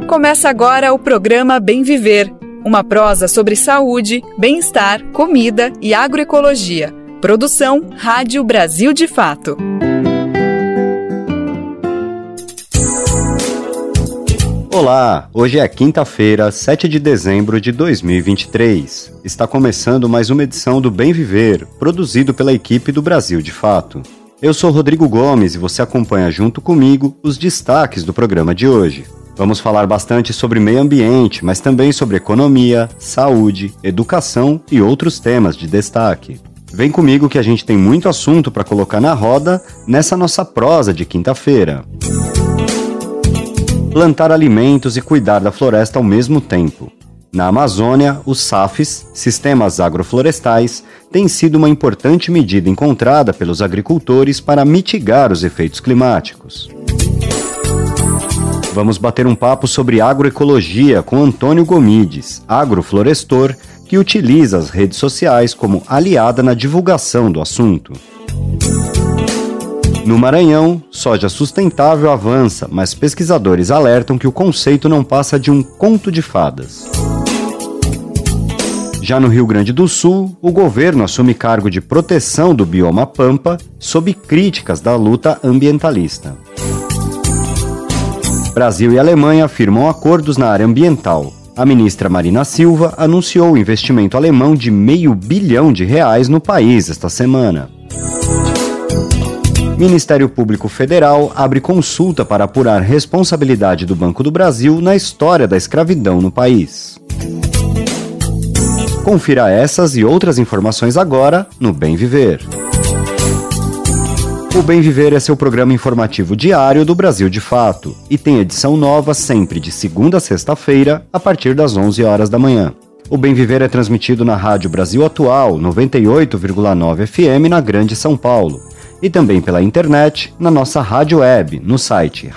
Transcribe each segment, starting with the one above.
Começa agora o programa Bem Viver, uma prosa sobre saúde, bem-estar, comida e agroecologia. Produção Rádio Brasil de Fato. Olá, hoje é quinta-feira, 7 de dezembro de 2023. Está começando mais uma edição do Bem Viver, produzido pela equipe do Brasil de Fato. Eu sou Rodrigo Gomes e você acompanha junto comigo os destaques do programa de hoje. Vamos falar bastante sobre meio ambiente, mas também sobre economia, saúde, educação e outros temas de destaque. Vem comigo que a gente tem muito assunto para colocar na roda nessa nossa prosa de quinta-feira. Plantar alimentos e cuidar da floresta ao mesmo tempo. Na Amazônia, os SAFs, Sistemas Agroflorestais, têm sido uma importante medida encontrada pelos agricultores para mitigar os efeitos climáticos. Vamos bater um papo sobre agroecologia com Antônio Gomides, agroflorestor, que utiliza as redes sociais como aliada na divulgação do assunto. No Maranhão, soja sustentável avança, mas pesquisadores alertam que o conceito não passa de um conto de fadas. Já no Rio Grande do Sul, o governo assume cargo de proteção do bioma Pampa sob críticas da luta ambientalista. Brasil e Alemanha firmam acordos na área ambiental. A ministra Marina Silva anunciou o investimento alemão de R$500 bilhão no país esta semana. Ministério Público Federal abre consulta para apurar responsabilidade do Banco do Brasil na história da escravidão no país. Confira essas e outras informações agora no Bem Viver. O Bem Viver é seu programa informativo diário do Brasil de Fato e tem edição nova sempre de segunda a sexta-feira, a partir das 11 horas da manhã. O Bem Viver é transmitido na Rádio Brasil Atual, 98,9 FM na Grande São Paulo, e também pela internet na nossa rádio web, no site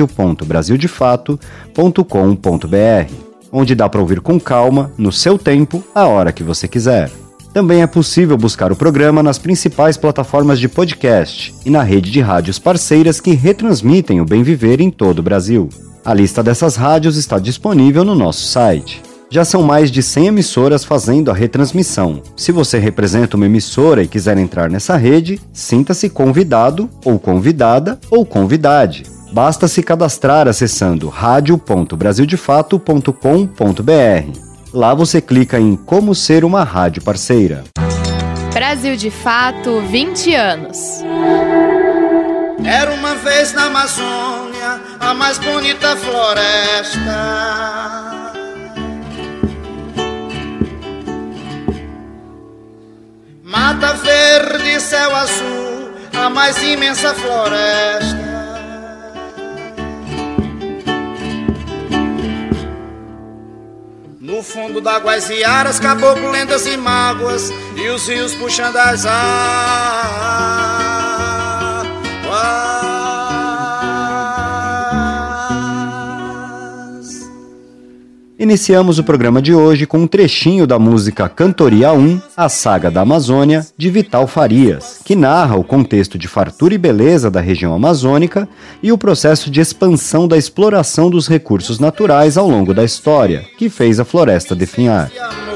radio.brasildefato.com.br, onde dá para ouvir com calma, no seu tempo, a hora que você quiser. Também é possível buscar o programa nas principais plataformas de podcast e na rede de rádios parceiras que retransmitem o Bem Viver em todo o Brasil. A lista dessas rádios está disponível no nosso site. Já são mais de 100 emissoras fazendo a retransmissão. Se você representa uma emissora e quiser entrar nessa rede, sinta-se convidado, ou convidada, ou convidade. Basta se cadastrar acessando radio.brasildefato.com.br. Lá você clica em Como Ser uma Rádio Parceira. Brasil de Fato, 20 anos. Era uma vez na Amazônia a mais bonita floresta. Mata verde, céu azul, a mais imensa floresta. No fundo d'águas e aras, caboclo, lendas e mágoas, e os rios puxando as águas. Iniciamos o programa de hoje com um trechinho da música Cantoria 1, A Saga da Amazônia, de Vital Farias, que narra o contexto de fartura e beleza da região amazônica e o processo de expansão da exploração dos recursos naturais ao longo da história, que fez a floresta definhar.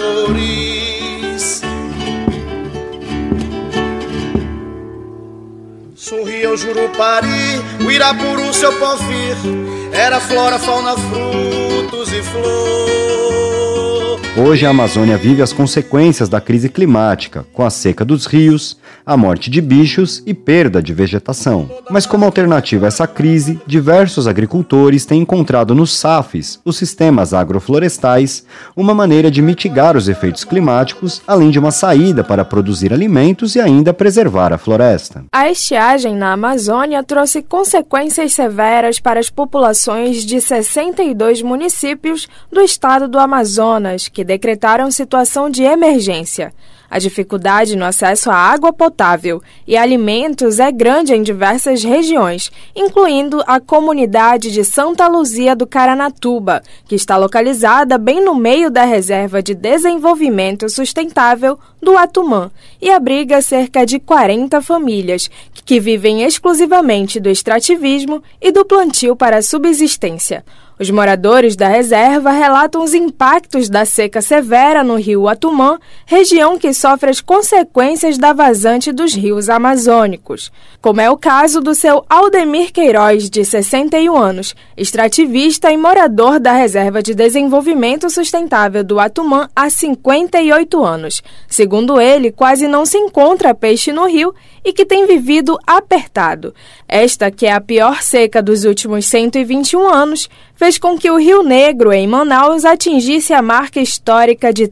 Sorria o Jurupari, o Irapuru, seu porvir, era flora, fauna, frutos e flor. Hoje a Amazônia vive as consequências da crise climática, com a seca dos rios, a morte de bichos e perda de vegetação. Mas como alternativa a essa crise, diversos agricultores têm encontrado nos SAFs, os sistemas agroflorestais, uma maneira de mitigar os efeitos climáticos, além de uma saída para produzir alimentos e ainda preservar a floresta. A estiagem na Amazônia trouxe consequências severas para as populações de 62 municípios do estado do Amazonas, que decretaram situação de emergência. A dificuldade no acesso à água potável e alimentos é grande em diversas regiões, incluindo a comunidade de Santa Luzia do Caranatuba, que está localizada bem no meio da Reserva de Desenvolvimento Sustentável do Atumã e abriga cerca de 40 famílias, que vivem exclusivamente do extrativismo e do plantio para a subsistência. Os moradores da reserva relatam os impactos da seca severa no rio Atumã, região que sofre as consequências da vazante dos rios amazônicos, como é o caso do seu Aldemir Queiroz, de 61 anos, extrativista e morador da Reserva de Desenvolvimento Sustentável do Atumã há 58 anos. Segundo ele, quase não se encontra peixe no rio e que tem vivido apertado. Esta, que é a pior seca dos últimos 121 anos, fez com que o Rio Negro, em Manaus, atingisse a marca histórica de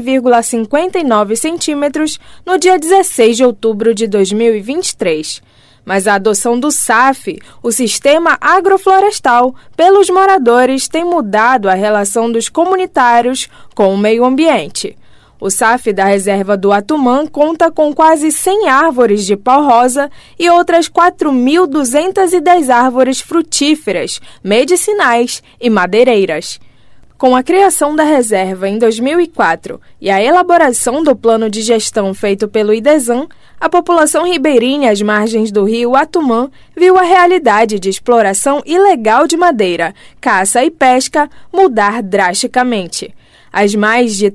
13,59 centímetros no dia 16 de outubro de 2023. Mas a adoção do SAF, o Sistema Agroflorestal, pelos moradores tem mudado a relação dos comunitários com o meio ambiente. O SAF da Reserva do Atumã conta com quase 100 árvores de pau-rosa e outras 4.210 árvores frutíferas, medicinais e madeireiras. Com a criação da reserva em 2004 e a elaboração do plano de gestão feito pelo IDESAN, a população ribeirinha às margens do rio Atumã viu a realidade de exploração ilegal de madeira, caça e pesca mudar drasticamente. As mais de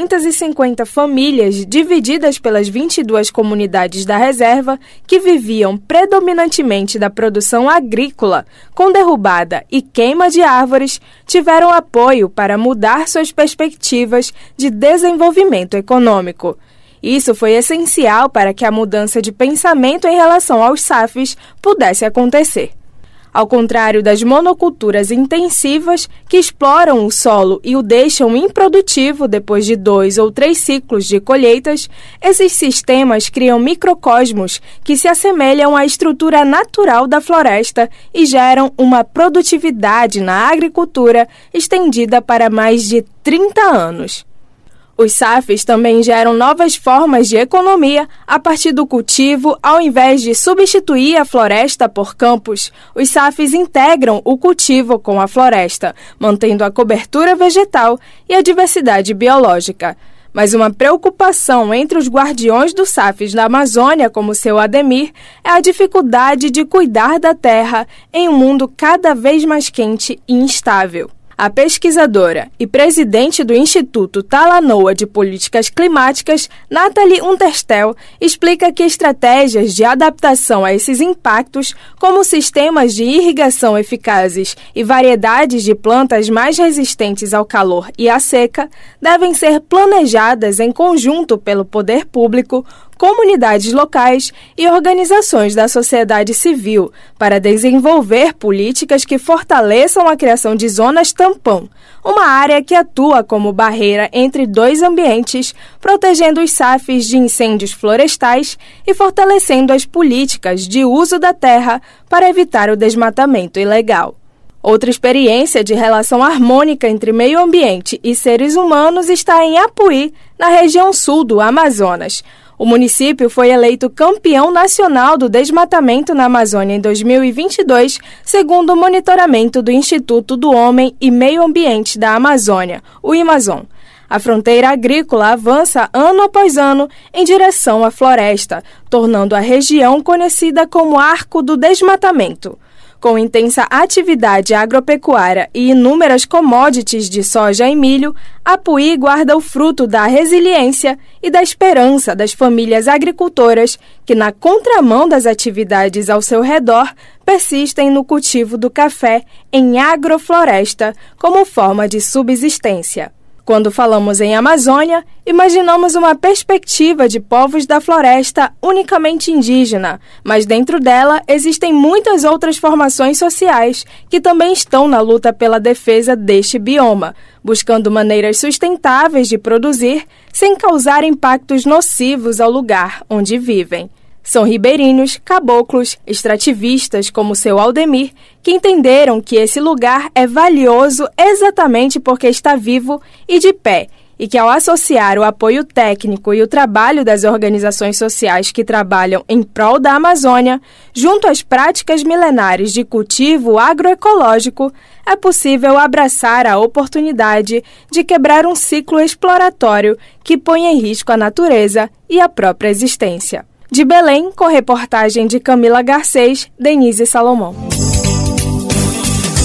350 famílias divididas pelas 22 comunidades da reserva, que viviam predominantemente da produção agrícola, com derrubada e queima de árvores, tiveram apoio para mudar suas perspectivas de desenvolvimento econômico. Isso foi essencial para que a mudança de pensamento em relação aos SAFs pudesse acontecer. Ao contrário das monoculturas intensivas, que exploram o solo e o deixam improdutivo depois de 2 ou 3 ciclos de colheitas, esses sistemas criam microcosmos que se assemelham à estrutura natural da floresta e geram uma produtividade na agricultura estendida para mais de 30 anos. Os SAFs também geram novas formas de economia a partir do cultivo, ao invés de substituir a floresta por campos. Os SAFs integram o cultivo com a floresta, mantendo a cobertura vegetal e a diversidade biológica. Mas uma preocupação entre os guardiões dos SAFs da Amazônia, como seu Ademir, é a dificuldade de cuidar da terra em um mundo cada vez mais quente e instável. A pesquisadora e presidente do Instituto Talanoa de Políticas Climáticas, Nathalie Unterstel, explica que estratégias de adaptação a esses impactos, como sistemas de irrigação eficazes e variedades de plantas mais resistentes ao calor e à seca, devem ser planejadas em conjunto pelo poder público, comunidades locais e organizações da sociedade civil para desenvolver políticas que fortaleçam a criação de zonas tampão, uma área que atua como barreira entre 2 ambientes, protegendo os SAFs de incêndios florestais e fortalecendo as políticas de uso da terra para evitar o desmatamento ilegal. Outra experiência de relação harmônica entre meio ambiente e seres humanos está em Apuí, na região sul do Amazonas. O município foi eleito campeão nacional do desmatamento na Amazônia em 2022, segundo o monitoramento do Instituto do Homem e Meio Ambiente da Amazônia, o IMAZON. A fronteira agrícola avança ano após ano em direção à floresta, tornando a região conhecida como Arco do Desmatamento. Com intensa atividade agropecuária e inúmeras commodities de soja e milho, Apuí guarda o fruto da resiliência e da esperança das famílias agricultoras que, na contramão das atividades ao seu redor, persistem no cultivo do café em agrofloresta como forma de subsistência. Quando falamos em Amazônia, imaginamos uma perspectiva de povos da floresta unicamente indígena, mas dentro dela existem muitas outras formações sociais que também estão na luta pela defesa deste bioma, buscando maneiras sustentáveis de produzir sem causar impactos nocivos ao lugar onde vivem. São ribeirinhos, caboclos, extrativistas como seu Aldemir, que entenderam que esse lugar é valioso exatamente porque está vivo e de pé, e que ao associar o apoio técnico e o trabalho das organizações sociais que trabalham em prol da Amazônia, junto às práticas milenares de cultivo agroecológico, é possível abraçar a oportunidade de quebrar um ciclo exploratório que põe em risco a natureza e a própria existência. De Belém, com reportagem de Camila Garcês, Denise Salomão.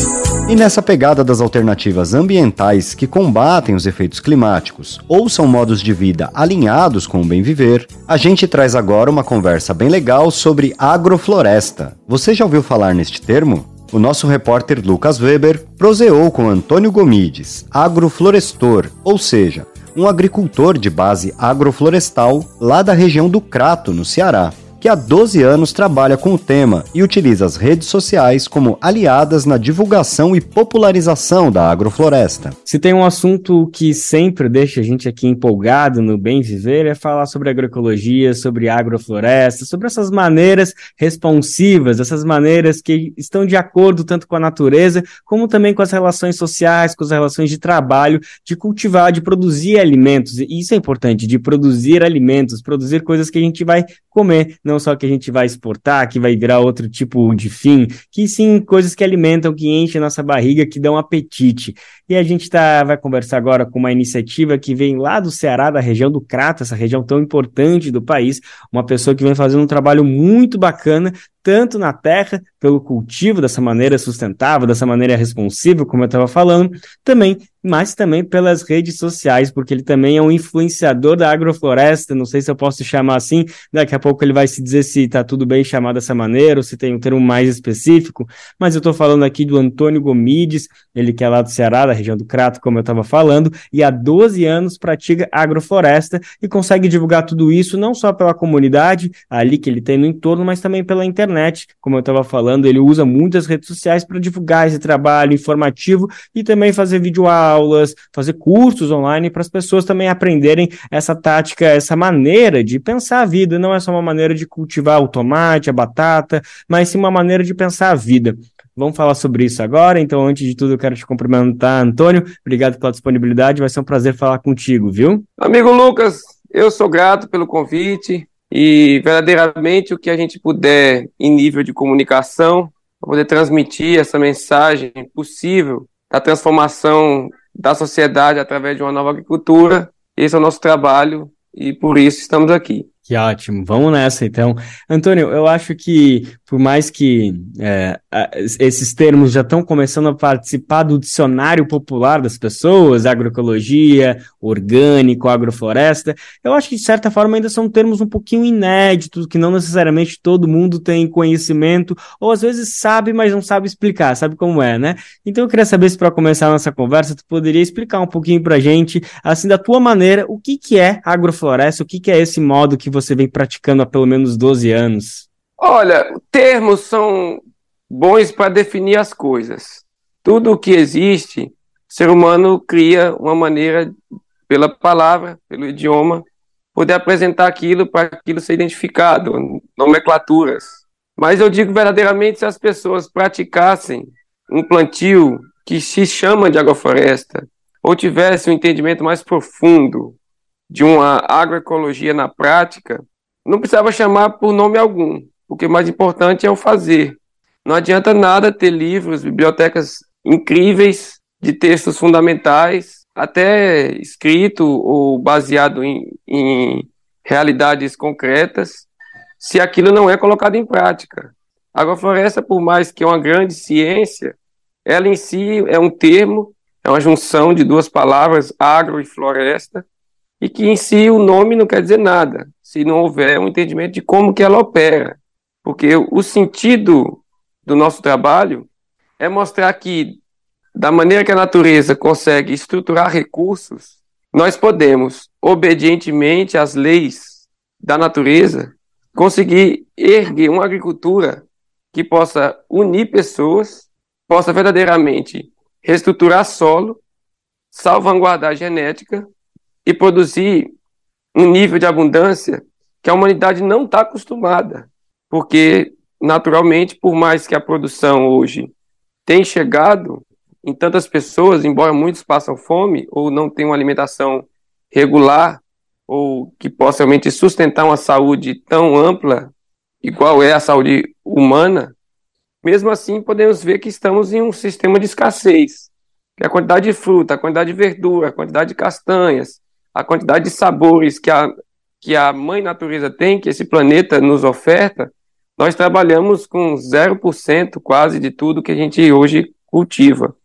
E nessa pegada das alternativas ambientais que combatem os efeitos climáticos ou são modos de vida alinhados com o bem viver, a gente traz agora uma conversa bem legal sobre agrofloresta. Você já ouviu falar neste termo? O nosso repórter Lucas Weber proseou com Antônio Gomides, agroflorestor, ou seja, um agricultor de base agroflorestal lá da região do Crato, no Ceará, que há 12 anos trabalha com o tema e utiliza as redes sociais como aliadas na divulgação e popularização da agrofloresta. Se tem um assunto que sempre deixa a gente aqui empolgado no bem viver, é falar sobre agroecologia, sobre agrofloresta, sobre essas maneiras responsivas, essas maneiras que estão de acordo tanto com a natureza, como também com as relações sociais, com as relações de trabalho, de cultivar, de produzir alimentos. E isso é importante, de produzir alimentos, produzir coisas que a gente vai comer, não só que a gente vai exportar, que vai virar outro tipo de fim, que sim, coisas que alimentam, que enchem a nossa barriga, que dão apetite. E a gente vai conversar agora com uma iniciativa que vem lá do Ceará, da região do Crato, essa região tão importante do país, uma pessoa que vem fazendo um trabalho muito bacana, tanto na terra, pelo cultivo dessa maneira sustentável, dessa maneira responsiva, como eu estava falando, mas também pelas redes sociais, porque ele também é um influenciador da agrofloresta, não sei se eu posso chamar assim, daqui a pouco ele vai se dizer se está tudo bem chamar dessa maneira, ou se tem um termo mais específico, mas eu estou falando aqui do Antônio Gomides, ele que é lá do Ceará, da região do Crato, como eu estava falando, e há 12 anos pratica agrofloresta e consegue divulgar tudo isso, não só pela comunidade ali que ele tem no entorno, mas também pela internet, como eu estava falando, ele usa muitas redes sociais para divulgar esse trabalho informativo e também fazer videoaulas, fazer cursos online para as pessoas também aprenderem essa tática, essa maneira de pensar a vida. Não é só uma maneira de cultivar o tomate, a batata, mas sim uma maneira de pensar a vida. Vamos falar sobre isso agora, então antes de tudo eu quero te cumprimentar, Antônio, obrigado pela disponibilidade, vai ser um prazer falar contigo, viu? Amigo Lucas, eu sou grato pelo convite e verdadeiramente o que a gente puder em nível de comunicação, para poder transmitir essa mensagem possível da transformação da sociedade através de uma nova agricultura, esse é o nosso trabalho e por isso estamos aqui. Que ótimo, vamos nessa então. Antônio, eu acho que por mais que esses termos já estão começando a participar do dicionário popular das pessoas, agroecologia, orgânico, agrofloresta, eu acho que de certa forma ainda são termos um pouquinho inéditos, que não necessariamente todo mundo tem conhecimento, ou às vezes sabe, mas não sabe explicar, sabe como é, né? Então eu queria saber se para começar a nossa conversa, tu poderia explicar um pouquinho pra gente, assim, da tua maneira, o que é agrofloresta, o que é esse modo que você vem praticando há pelo menos 12 anos? Olha, termos são bons para definir as coisas. Tudo o que existe, o ser humano cria uma maneira, pela palavra, pelo idioma, poder apresentar aquilo para aquilo ser identificado, nomenclaturas. Mas eu digo verdadeiramente, se as pessoas praticassem um plantio que se chama de agrofloresta, ou tivesse um entendimento mais profundo de uma agroecologia na prática, não precisava chamar por nome algum, porque o mais importante é o fazer. Não adianta nada ter livros, bibliotecas incríveis de textos fundamentais, até escrito ou baseado em realidades concretas, se aquilo não é colocado em prática. A agrofloresta, por mais que é uma grande ciência, ela em si é um termo, é uma junção de duas palavras, agro e floresta, e que em si o nome não quer dizer nada, se não houver um entendimento de como que ela opera. Porque o sentido do nosso trabalho é mostrar que, da maneira que a natureza consegue estruturar recursos, nós podemos, obedientemente às leis da natureza, conseguir erguer uma agricultura que possa unir pessoas, possa verdadeiramente reestruturar solo, salvaguardar a genética, e produzir um nível de abundância que a humanidade não está acostumada. Porque, naturalmente, por mais que a produção hoje tenha chegado em tantas pessoas, embora muitos passam fome ou não tenham uma alimentação regular, ou que possa realmente sustentar uma saúde tão ampla, igual é a saúde humana, mesmo assim podemos ver que estamos em um sistema de escassez. Que a quantidade de fruta, a quantidade de verdura, a quantidade de castanhas, a quantidade de sabores que a mãe natureza tem, que esse planeta nos oferta, nós trabalhamos com 0% quase de tudo que a gente hoje cultiva.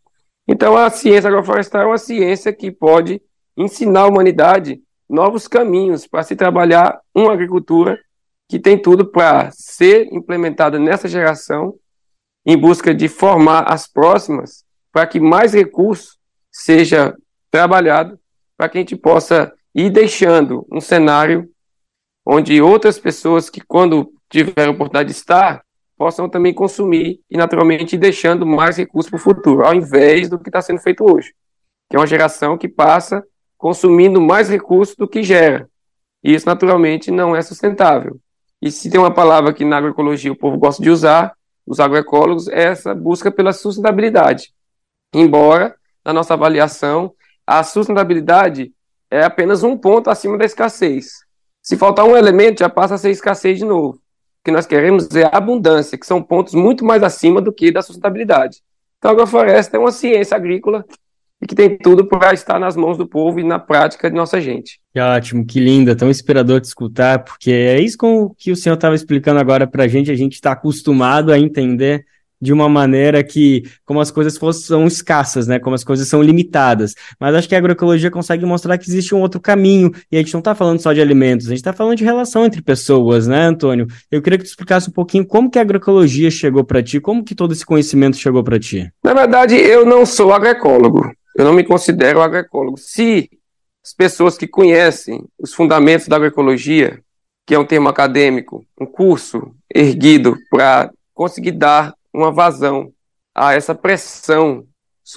Então, a ciência agroflorestal é uma ciência que pode ensinar a humanidade novos caminhos para se trabalhar uma agricultura que tem tudo para ser implementada nessa geração, em busca de formar as próximas, para que mais recurso seja trabalhado, para que a gente possa ir deixando um cenário onde outras pessoas que, quando tiver a oportunidade de estar, possam também consumir e, naturalmente, ir deixando mais recursos para o futuro, ao invés do que está sendo feito hoje, que é uma geração que passa consumindo mais recursos do que gera. E isso, naturalmente, não é sustentável. E se tem uma palavra que na agroecologia o povo gosta de usar, os agroecólogos, é essa busca pela sustentabilidade. Embora, na nossa avaliação, a sustentabilidade é apenas um ponto acima da escassez. Se faltar um elemento, já passa a ser escassez de novo. O que nós queremos é a abundância, que são pontos muito mais acima do que da sustentabilidade. Então, a agrofloresta é uma ciência agrícola e que tem tudo para estar nas mãos do povo e na prática de nossa gente. Que ótimo, que linda, tão inspirador de escutar, porque é isso que o senhor estava explicando agora para a gente está acostumado a entender de uma maneira que, como as coisas são escassas, né, como as coisas são limitadas, mas acho que a agroecologia consegue mostrar que existe um outro caminho, e a gente não está falando só de alimentos, a gente está falando de relação entre pessoas, né, Antônio? Eu queria que tu explicasse um pouquinho como que a agroecologia chegou para ti, como que todo esse conhecimento chegou para ti. Na verdade, eu não sou agroecólogo, eu não me considero agroecólogo. Se as pessoas que conhecem os fundamentos da agroecologia, que é um termo acadêmico, um curso erguido para conseguir dar uma vazão a essa pressão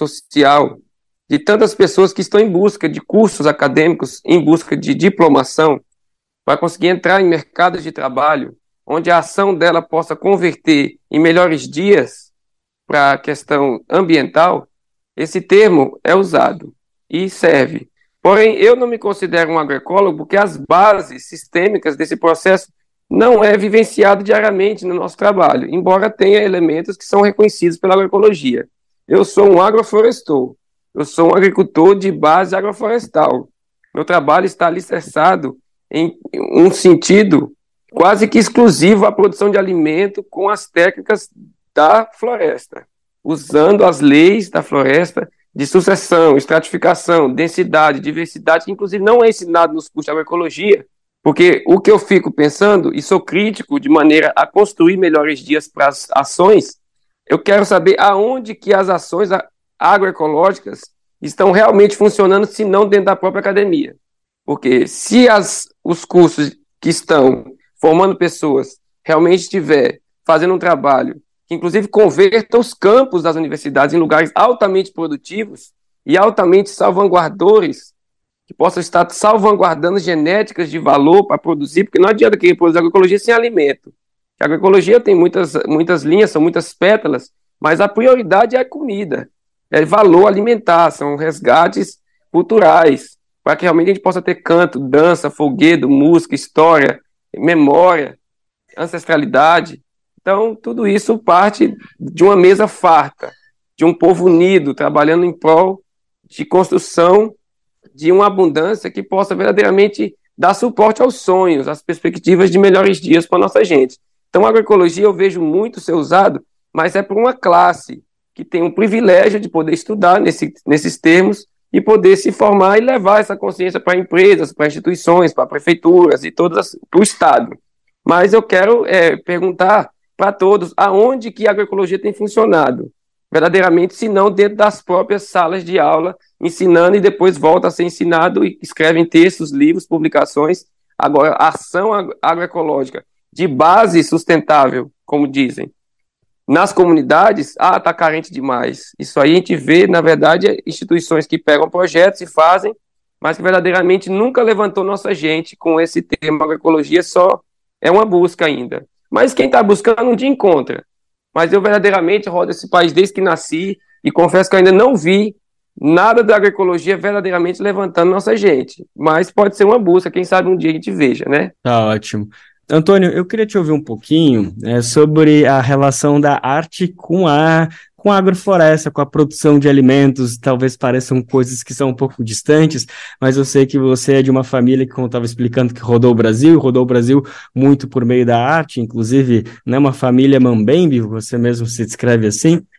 social de tantas pessoas que estão em busca de cursos acadêmicos, em busca de diplomação, para conseguir entrar em mercados de trabalho, onde a ação dela possa converter em melhores dias para a questão ambiental. Esse termo é usado e serve. Porém, eu não me considero um agroecólogo porque as bases sistêmicas desse processo não é vivenciado diariamente no nosso trabalho, embora tenha elementos que são reconhecidos pela agroecologia. Eu sou um agroflorestor, eu sou um agricultor de base agroflorestal. Meu trabalho está alicerçado em um sentido quase que exclusivo à produção de alimento com as técnicas da floresta, usando as leis da floresta de sucessão, estratificação, densidade, diversidade, que inclusive não é ensinado nos cursos de agroecologia. Porque o que eu fico pensando, e sou crítico de maneira a construir melhores dias para as ações, eu quero saber aonde que as ações agroecológicas estão realmente funcionando, se não dentro da própria academia. Porque se os cursos que estão formando pessoas realmente estiver fazendo um trabalho que inclusive converta os campos das universidades em lugares altamente produtivos e altamente salvaguardadores, que possam estar salvaguardando genéticas de valor para produzir, porque não adianta querer produzir agroecologia sem alimento. A agroecologia tem muitas linhas, são muitas pétalas, mas a prioridade é a comida, é valor alimentar, são resgates culturais, para que realmente a gente possa ter canto, dança, folguedo, música, história, memória, ancestralidade. Então, tudo isso parte de uma mesa farta, de um povo unido, trabalhando em prol de construção de uma abundância que possa verdadeiramente dar suporte aos sonhos, às perspectivas de melhores dias para a nossa gente. Então, a agroecologia eu vejo muito ser usado, mas é por uma classe que tem um privilégio de poder estudar nesses termos e poder se formar e levar essa consciência para empresas, para instituições, para prefeituras e para o Estado. Mas eu quero perguntar para todos aonde que a agroecologia tem funcionado, verdadeiramente, se não dentro das próprias salas de aula, ensinando e depois volta a ser ensinado e escrevem textos, livros, publicações. Agora, a ação agroecológica de base sustentável, como dizem, nas comunidades, está carente demais. Isso aí a gente vê, na verdade, instituições que pegam projetos e fazem, mas que verdadeiramente nunca levantou nossa gente com esse tema. Agroecologia só é uma busca ainda. Mas quem está buscando um dia encontra. Mas eu verdadeiramente rodo esse país desde que nasci e confesso que eu ainda não vi nada da agroecologia verdadeiramente levantando nossa gente. Mas pode ser uma busca, quem sabe um dia a gente veja, né? Tá ótimo. Antônio, eu queria te ouvir um pouquinho sobre a relação da arte com a agrofloresta, com a produção de alimentos. Talvez pareçam coisas que são um pouco distantes, mas eu sei que você é de uma família que, como eu estava explicando, que rodou o Brasil muito por meio da arte, inclusive, né, uma família mambembe, você mesmo se descreve assim.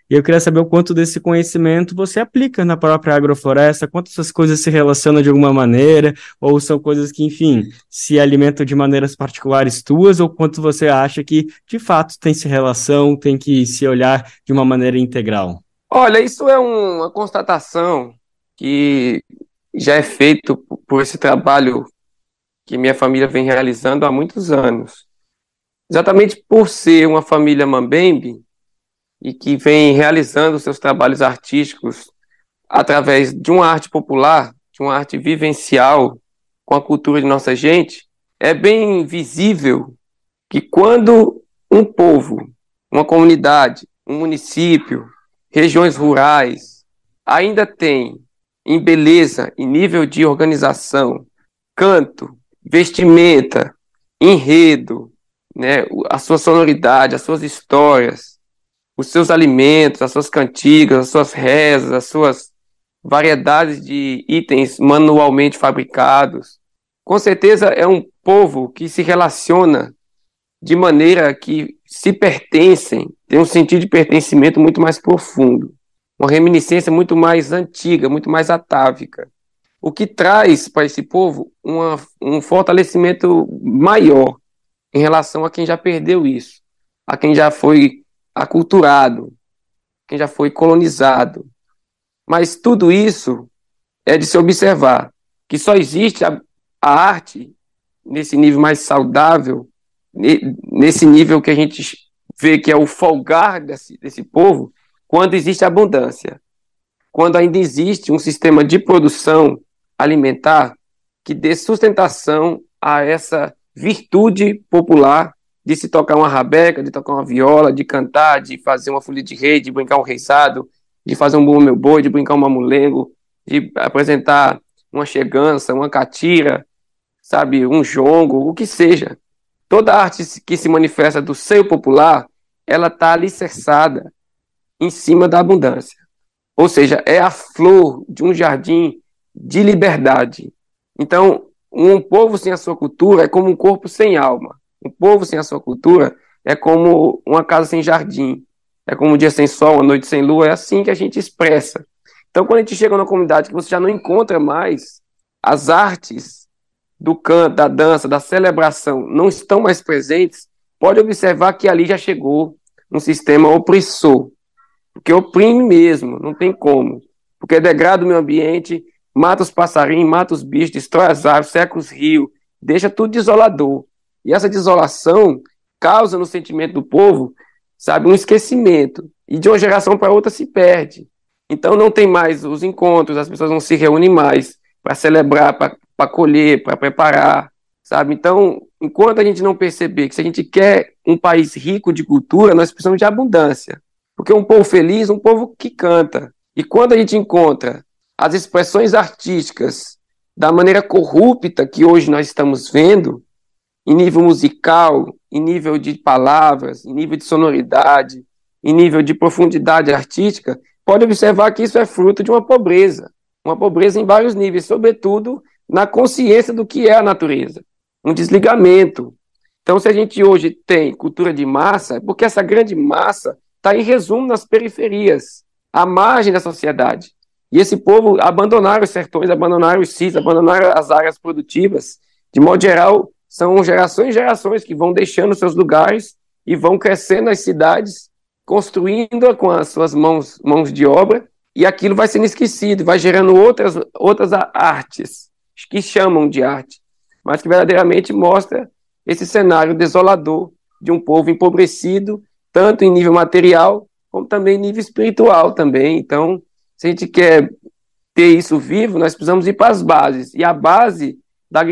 E eu queria saber o quanto desse conhecimento você aplica na própria agrofloresta, quanto essas coisas se relacionam de alguma maneira, ou são coisas que, enfim, se alimentam de maneiras particulares tuas, ou quanto você acha que, de fato, tem se relação, tem que se olhar de uma maneira integral? Olha, isso é uma constatação que já é feito por esse trabalho que minha família vem realizando há muitos anos. Exatamente por ser uma família mambembe e que vem realizando seus trabalhos artísticos através de uma arte popular, de uma arte vivencial com a cultura de nossa gente, é bem visível que quando um povo, uma comunidade, um município, regiões rurais, ainda tem em beleza e nível de organização, canto, vestimenta, enredo, né, a sua sonoridade, as suas histórias, os seus alimentos, as suas cantigas, as suas rezas, as suas variedades de itens manualmente fabricados. Com certeza é um povo que se relaciona de maneira que se pertencem, tem um sentido de pertencimento muito mais profundo, uma reminiscência muito mais antiga, muito mais atávica, o que traz para esse povo um fortalecimento maior em relação a quem já perdeu isso, a quem já foi aculturado, quem já foi colonizado. Mas tudo isso é de se observar, que só existe a arte nesse nível mais saudável, nesse nível que a gente vê que é o folgar desse povo, quando existe abundância, quando ainda existe um sistema de produção alimentar que dê sustentação a essa virtude popular de se tocar uma rabeca, de tocar uma viola, de cantar, de fazer uma folia de rei, de brincar um reisado, de fazer um bumbo meu boi, de brincar um mamulengo, de apresentar uma chegança, uma catira, sabe, um jongo, o que seja. Toda arte que se manifesta do seio popular, ela está alicerçada em cima da abundância. Ou seja, é a flor de um jardim de liberdade. Então, um povo sem a sua cultura é como um corpo sem alma. Um povo sem a sua cultura é como uma casa sem jardim. É como um dia sem sol, uma noite sem lua. É assim que a gente expressa. Então, quando a gente chega numa comunidade que você já não encontra mais as artes do canto, da dança, da celebração, não estão mais presentes, pode observar que ali já chegou um sistema opressor, porque oprime mesmo, não tem como, porque degrada o meio ambiente, mata os passarinhos, mata os bichos, destrói as árvores, seca os rios, deixa tudo desolador. E essa desolação causa no sentimento do povo, sabe, um esquecimento, e de uma geração para outra se perde. Então não tem mais os encontros, as pessoas não se reúnem mais para celebrar, para colher, para preparar, sabe? Então, enquanto a gente não perceber que se a gente quer um país rico de cultura, nós precisamos de abundância. Porque um povo feliz, um povo que canta. E quando a gente encontra as expressões artísticas da maneira corrupta que hoje nós estamos vendo, em nível musical, em nível de palavras, em nível de sonoridade, em nível de profundidade artística, pode observar que isso é fruto de uma pobreza em vários níveis, sobretudo na consciência do que é a natureza, um desligamento. Então, se a gente hoje tem cultura de massa, é porque essa grande massa está em resumo nas periferias, à margem da sociedade. E esse povo abandonaram os sertões, abandonaram os sítios, abandonaram as áreas produtivas. De modo geral, são gerações e gerações que vão deixando seus lugares e vão crescendo nas cidades, construindo com as suas mãos de obra, e aquilo vai sendo esquecido, vai gerando outras artes, que chamam de arte, mas que verdadeiramente mostra esse cenário desolador de um povo empobrecido, tanto em nível material, como também em nível espiritual também. Então, se a gente quer ter isso vivo, nós precisamos ir para as bases, e a base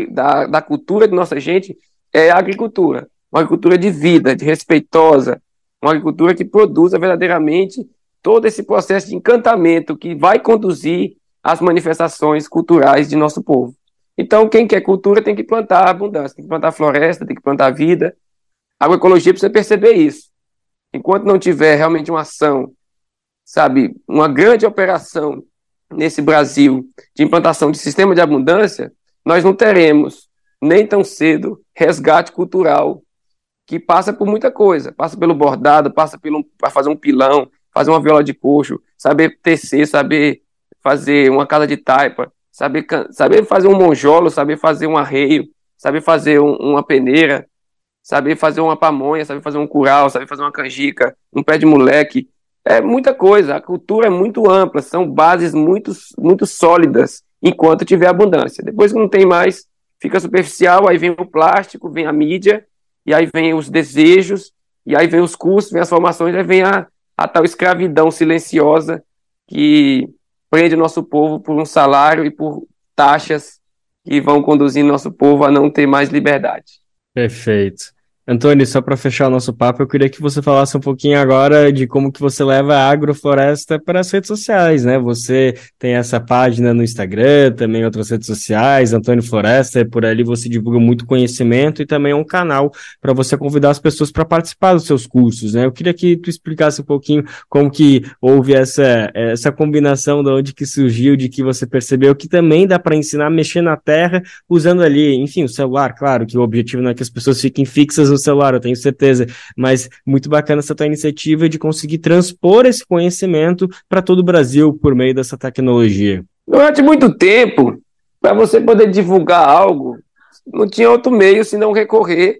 da cultura de nossa gente é a agricultura, uma agricultura de vida, de respeitosa, uma agricultura que produza verdadeiramente todo esse processo de encantamento que vai conduzir às manifestações culturais de nosso povo. Então, quem quer cultura tem que plantar abundância, tem que plantar floresta, tem que plantar vida. A agroecologia precisa perceber isso. Enquanto não tiver realmente uma ação, sabe, uma grande operação nesse Brasil de implantação de sistema de abundância, nós não teremos, nem tão cedo, resgate cultural, que passa por muita coisa. Passa pelo bordado, passa para fazer um pilão, fazer uma viola de coxo, saber tecer, saber fazer uma casa de taipa, saber fazer um monjolo, saber fazer um arreio, saber fazer uma peneira, saber fazer uma pamonha, saber fazer um curau, saber fazer uma canjica, um pé de moleque. É muita coisa, a cultura é muito ampla, são bases muito, muito sólidas, enquanto tiver abundância. Depois que não tem mais, fica superficial, aí vem o plástico, vem a mídia, e aí vem os desejos, e aí vem os cursos, vem as formações, aí vem a tal escravidão silenciosa que prende o nosso povo por um salário e por taxas que vão conduzindo nosso povo a não ter mais liberdade. Perfeito. Antônio, só para fechar o nosso papo, eu queria que você falasse um pouquinho agora de como que você leva a agrofloresta para as redes sociais, né? Você tem essa página no Instagram, também outras redes sociais, Antônio Floresta, por ali você divulga muito conhecimento e também é um canal para você convidar as pessoas para participar dos seus cursos, né? Eu queria que tu explicasse um pouquinho como que houve essa combinação, de onde que surgiu, de que você percebeu que também dá para ensinar a mexer na terra usando ali, enfim, o celular, claro que o objetivo não é que as pessoas fiquem fixas no celular, eu tenho certeza, mas muito bacana essa tua iniciativa de conseguir transpor esse conhecimento para todo o Brasil por meio dessa tecnologia. Durante muito tempo, para você poder divulgar algo, não tinha outro meio senão recorrer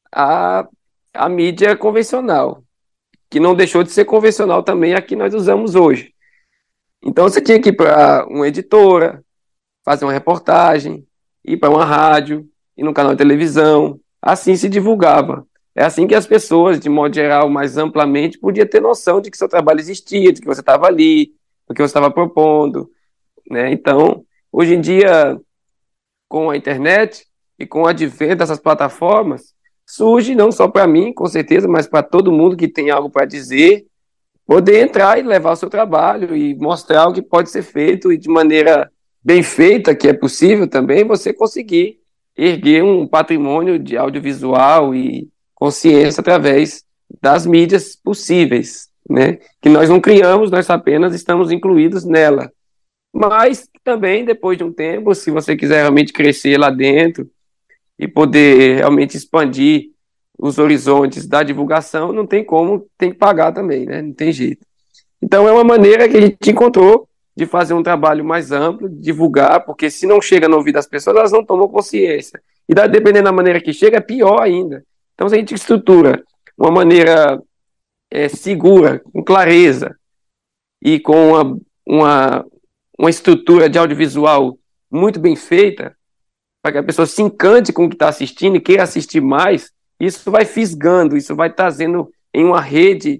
à mídia convencional, que não deixou de ser convencional também a que nós usamos hoje. Então você tinha que ir para uma editora, fazer uma reportagem, ir para uma rádio, ir num canal de televisão. Assim se divulgava. É assim que as pessoas, de modo geral, mais amplamente, podiam ter noção de que seu trabalho existia, de que você estava ali, do que você estava propondo, né? Então, hoje em dia, com a internet e com o advento dessas plataformas, surge, não só para mim, com certeza, mas para todo mundo que tem algo para dizer, poder entrar e levar o seu trabalho e mostrar o que pode ser feito e de maneira bem feita, que é possível também, você conseguir erguer um patrimônio de audiovisual e consciência através das mídias possíveis, né? Que nós não criamos, nós apenas estamos incluídos nela. Mas também, depois de um tempo, se você quiser realmente crescer lá dentro e poder realmente expandir os horizontes da divulgação, não tem como, tem que pagar também, né? Não tem jeito. Então é uma maneira que a gente encontrou de fazer um trabalho mais amplo, de divulgar, porque se não chega no ouvido das pessoas, elas não tomam consciência. E dependendo da maneira que chega, é pior ainda. Então, se a gente estrutura uma maneira segura, com clareza, e com uma estrutura de audiovisual muito bem feita, para que a pessoa se encante com o que está assistindo e queira assistir mais, isso vai fisgando, isso vai trazendo em uma rede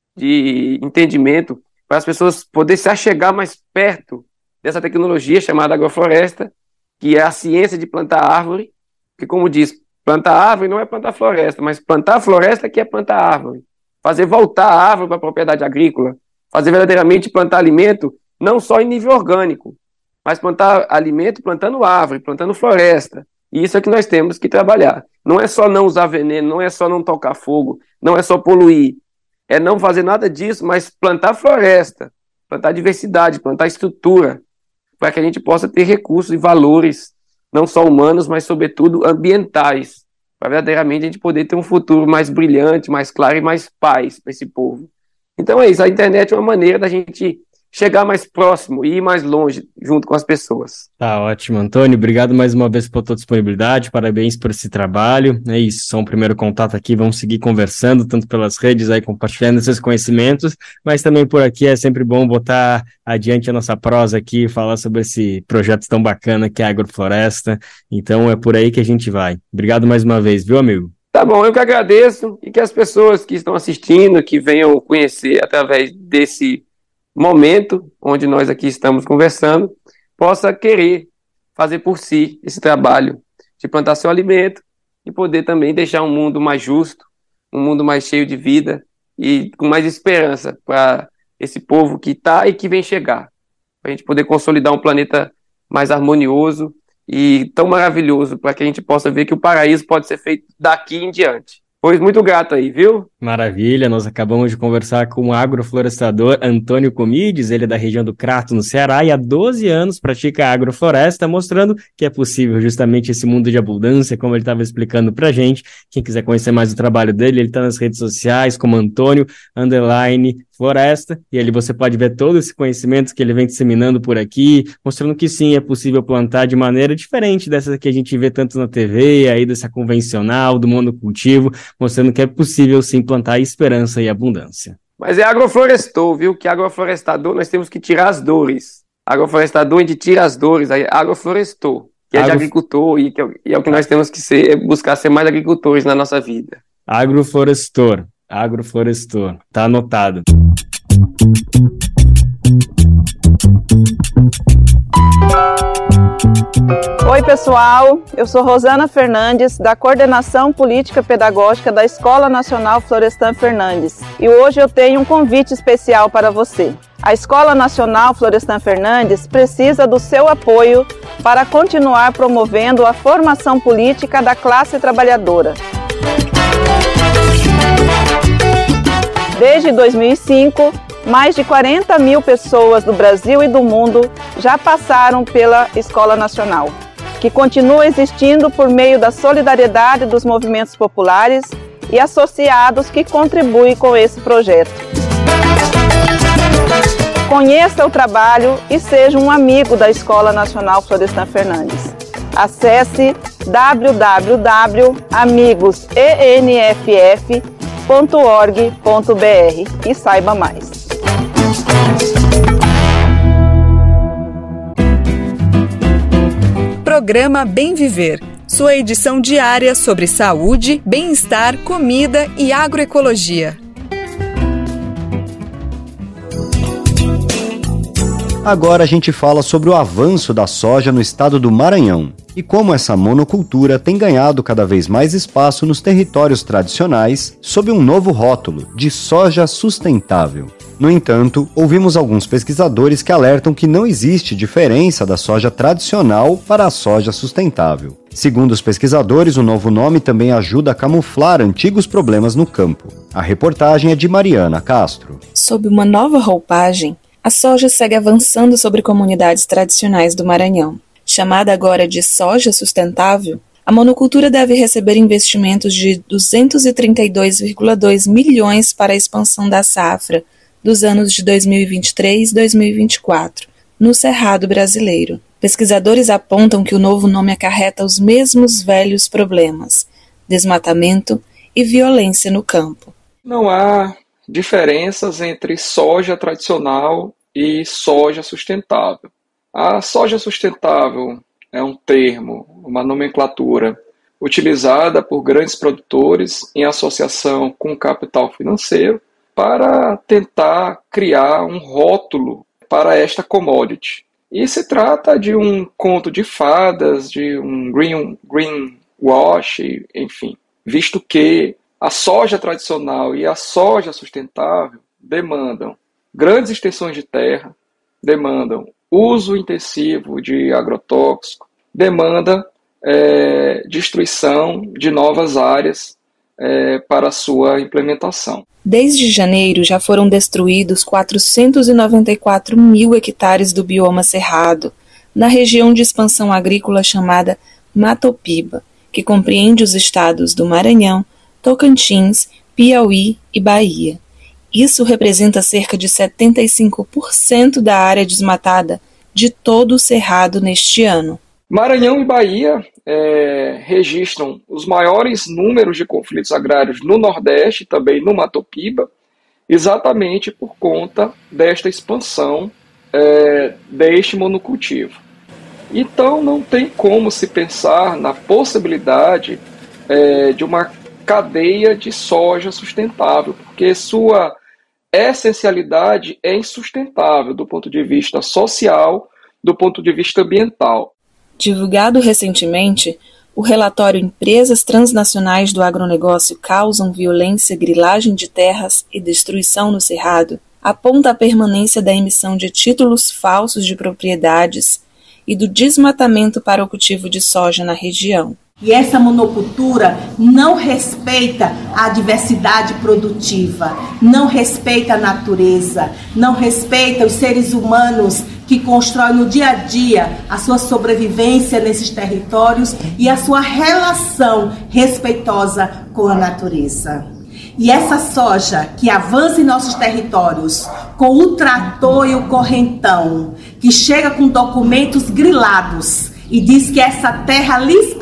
de entendimento para as pessoas poderem se achegar mais perto dessa tecnologia chamada agrofloresta, que é a ciência de plantar árvore, que, como diz, plantar árvore não é plantar floresta, mas plantar floresta que é plantar árvore. Fazer voltar a árvore para a propriedade agrícola, fazer verdadeiramente plantar alimento, não só em nível orgânico, mas plantar alimento plantando árvore, plantando floresta. E isso é que nós temos que trabalhar. Não é só não usar veneno, não é só não tocar fogo, não é só poluir, é não fazer nada disso, mas plantar floresta, plantar diversidade, plantar estrutura, para que a gente possa ter recursos e valores, não só humanos, mas sobretudo ambientais, para verdadeiramente a gente poder ter um futuro mais brilhante, mais claro e mais paz para esse povo. Então é isso, a internet é uma maneira da gente chegar mais próximo e ir mais longe junto com as pessoas. Tá ótimo, Antônio, obrigado mais uma vez pela tua disponibilidade, parabéns por esse trabalho, é isso, só um primeiro contato aqui, vamos seguir conversando, tanto pelas redes aí, compartilhando esses conhecimentos, mas também por aqui é sempre bom botar adiante a nossa prosa aqui, falar sobre esse projeto tão bacana que é a Agrofloresta, então é por aí que a gente vai. Obrigado mais uma vez, viu, amigo? Tá bom, eu que agradeço, e que as pessoas que estão assistindo, que venham conhecer através desse momento onde nós aqui estamos conversando, possa querer fazer por si esse trabalho de plantar seu alimento e poder também deixar um mundo mais justo, um mundo mais cheio de vida e com mais esperança para esse povo que está e que vem chegar, para a gente poder consolidar um planeta mais harmonioso e tão maravilhoso, para que a gente possa ver que o paraíso pode ser feito daqui em diante. Pois muito grato aí, viu? Maravilha, nós acabamos de conversar com o agroflorestador Antônio Comides, ele é da região do Crato, no Ceará, e há 12 anos pratica a agrofloresta, mostrando que é possível justamente esse mundo de abundância, como ele estava explicando pra gente. Quem quiser conhecer mais o trabalho dele, ele está nas redes sociais como Antônio_Floresta. Agrofloresta, e ali você pode ver todo esse conhecimento que ele vem disseminando por aqui, mostrando que sim, é possível plantar de maneira diferente dessa que a gente vê tanto na TV, aí dessa convencional, do monocultivo, mostrando que é possível sim plantar esperança e abundância. Mas é agroflorestor, viu? Que agroflorestador nós temos que tirar as dores. Agroflorestador a gente tira as dores, aí agroflorestor, que é de agricultor e é o que nós temos que ser, buscar ser mais agricultores na nossa vida. Agroflorestor, tá anotado. Oi pessoal, eu sou Rosana Fernandes, da Coordenação Política Pedagógica da Escola Nacional Florestan Fernandes, e hoje eu tenho um convite especial para você. A Escola Nacional Florestan Fernandes precisa do seu apoio para continuar promovendo a formação política da classe trabalhadora. Desde 2005, mais de 40 mil pessoas do Brasil e do mundo já passaram pela Escola Nacional, que continua existindo por meio da solidariedade dos movimentos populares e associados que contribuem com esse projeto. Conheça o trabalho e seja um amigo da Escola Nacional Florestan Fernandes. Acesse www.amigosenff.org.br e saiba mais. Programa Bem Viver, sua edição diária sobre saúde, bem-estar, comida e agroecologia. Agora a gente fala sobre o avanço da soja no estado do Maranhão e como essa monocultura tem ganhado cada vez mais espaço nos territórios tradicionais sob um novo rótulo de soja sustentável. No entanto, ouvimos alguns pesquisadores que alertam que não existe diferença da soja tradicional para a soja sustentável. Segundo os pesquisadores, o novo nome também ajuda a camuflar antigos problemas no campo. A reportagem é de Mariana Castro. Sob uma nova roupagem, a soja segue avançando sobre comunidades tradicionais do Maranhão. Chamada agora de soja sustentável, a monocultura deve receber investimentos de 232,2 milhões para a expansão da safra dos anos de 2023 e 2024, no Cerrado brasileiro. Pesquisadores apontam que o novo nome acarreta os mesmos velhos problemas: desmatamento e violência no campo. Não há diferenças entre soja tradicional e soja sustentável. A soja sustentável é um termo, uma nomenclatura utilizada por grandes produtores em associação com o capital financeiro para tentar criar um rótulo para esta commodity. E se trata de um conto de fadas, de um greenwash, enfim, visto que a soja tradicional e a soja sustentável demandam grandes extensões de terra, demandam uso intensivo de agrotóxico, demanda destruição de novas áreas para a sua implementação. Desde janeiro já foram destruídos 494 mil hectares do bioma cerrado, na região de expansão agrícola chamada Matopiba, que compreende os estados do Maranhão, Tocantins, Piauí e Bahia. Isso representa cerca de 75% da área desmatada de todo o cerrado neste ano. Maranhão e Bahia registram os maiores números de conflitos agrários no Nordeste, também no Matopiba, exatamente por conta desta expansão deste monocultivo. Então não tem como se pensar na possibilidade de uma cadeia de soja sustentável, porque sua essencialidade é insustentável do ponto de vista social, do ponto de vista ambiental. Divulgado recentemente, o relatório Empresas Transnacionais do Agronegócio Causam Violência, Grilagem de Terras e Destruição no Cerrado aponta a permanência da emissão de títulos falsos de propriedades e do desmatamento para o cultivo de soja na região. E essa monocultura não respeita a diversidade produtiva, não respeita a natureza, não respeita os seres humanos que constroem no dia a dia a sua sobrevivência nesses territórios e a sua relação respeitosa com a natureza. E essa soja que avança em nossos territórios com o trator e o correntão, que chega com documentos grilados e diz que essa terra lhes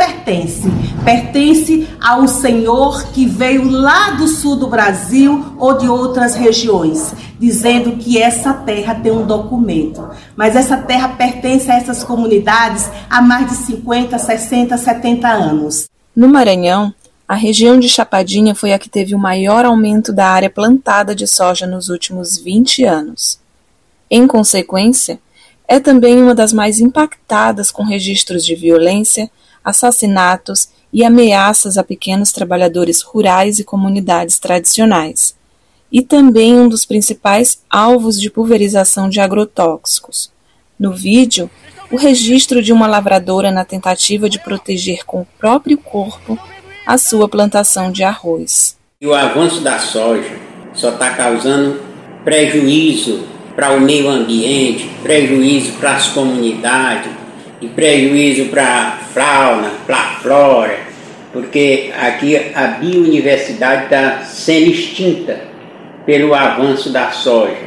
pertence ao senhor que veio lá do sul do Brasil ou de outras regiões, dizendo que essa terra tem um documento. Mas essa terra pertence a essas comunidades há mais de 50, 60, 70 anos. No Maranhão, a região de Chapadinha foi a que teve o maior aumento da área plantada de soja nos últimos 20 anos. Em consequência, é também uma das mais impactadas com registros de violência, assassinatos e ameaças a pequenos trabalhadores rurais e comunidades tradicionais, e também um dos principais alvos de pulverização de agrotóxicos. No vídeo, o registro de uma lavradora na tentativa de proteger com o próprio corpo a sua plantação de arroz. E o avanço da soja só está causando prejuízo para o meio ambiente, prejuízo para as comunidades e prejuízo para a fauna, para a flora, porque aqui a biodiversidade está sendo extinta pelo avanço da soja.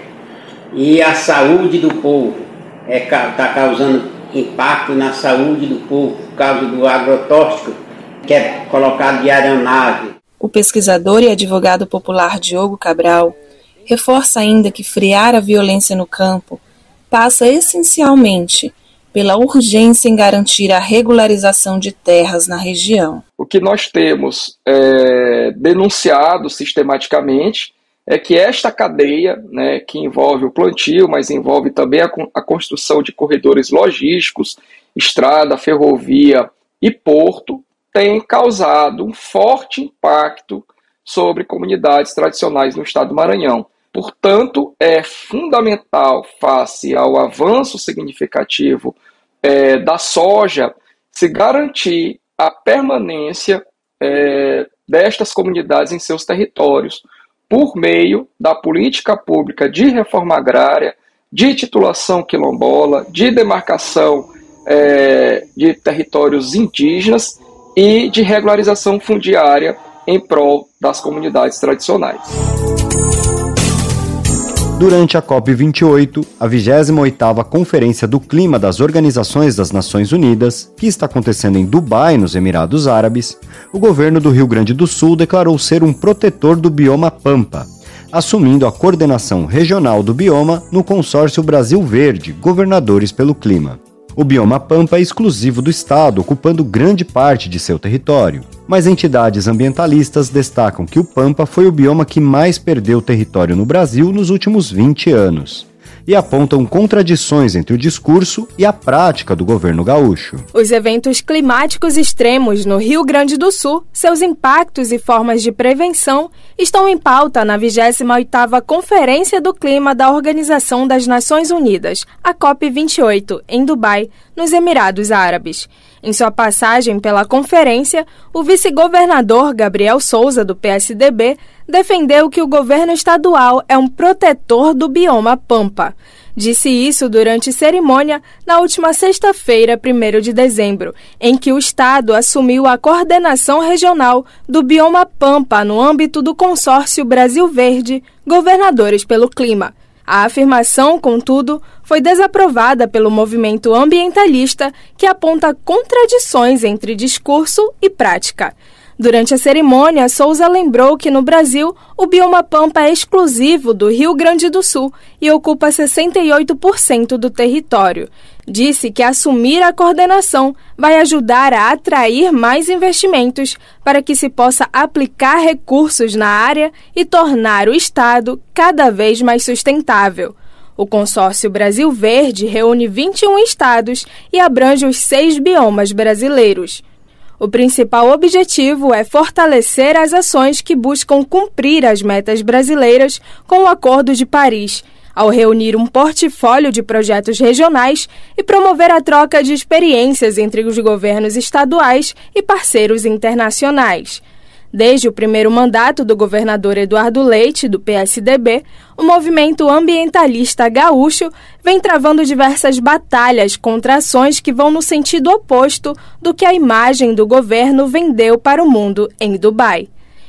E a saúde do povo está causando impacto na saúde do povo por causa do agrotóxico que é colocado de aeronave. O pesquisador e advogado popular Diogo Cabral reforça ainda que frear a violência no campo passa essencialmente pela urgência em garantir a regularização de terras na região. O que nós temos denunciado sistematicamente é que esta cadeia, né, que envolve o plantio, mas envolve também a construção de corredores logísticos, estrada, ferrovia e porto, tem causado um forte impacto sobre comunidades tradicionais no estado do Maranhão. Portanto, é fundamental, face ao avanço significativo da soja, se garantir a permanência destas comunidades em seus territórios, por meio da política pública de reforma agrária, de titulação quilombola, de demarcação de territórios indígenas e de regularização fundiária em prol das comunidades tradicionais. Durante a COP28, a 28ª Conferência do Clima das Organizações das Nações Unidas, que está acontecendo em Dubai, nos Emirados Árabes, o governo do Rio Grande do Sul declarou ser um protetor do bioma Pampa, assumindo a coordenação regional do bioma no consórcio Brasil Verde, Governadores pelo Clima. O bioma Pampa é exclusivo do estado, ocupando grande parte de seu território, mas entidades ambientalistas destacam que o Pampa foi o bioma que mais perdeu território no Brasil nos últimos 20 anos. E apontam contradições entre o discurso e a prática do governo gaúcho. Os eventos climáticos extremos no Rio Grande do Sul, seus impactos e formas de prevenção estão em pauta na 28ª Conferência do Clima da Organização das Nações Unidas, a COP28, em Dubai, nos Emirados Árabes. Em sua passagem pela conferência, o vice-governador Gabriel Souza, do PSDB, defendeu que o governo estadual é um protetor do bioma Pampa. Disse isso durante cerimônia na última sexta-feira, 1º de dezembro, em que o estado assumiu a coordenação regional do bioma Pampa no âmbito do consórcio Brasil Verde, Governadores pelo Clima. A afirmação, contudo, foi desaprovada pelo movimento ambientalista, que aponta contradições entre discurso e prática. Durante a cerimônia, Souza lembrou que no Brasil o bioma Pampa é exclusivo do Rio Grande do Sul e ocupa 68% do território. Disse que assumir a coordenação vai ajudar a atrair mais investimentos para que se possa aplicar recursos na área e tornar o estado cada vez mais sustentável. O consórcio Brasil Verde reúne 21 estados e abrange os 6 biomas brasileiros. O principal objetivo é fortalecer as ações que buscam cumprir as metas brasileiras com o Acordo de Paris, ao reunir um portfólio de projetos regionais e promover a troca de experiências entre os governos estaduais e parceiros internacionais. Desde o primeiro mandato do governador Eduardo Leite, do PSDB, o movimento ambientalista gaúcho vem travando diversas batalhas contra ações que vão no sentido oposto do que a imagem do governo vendeu para o mundo em Dubai.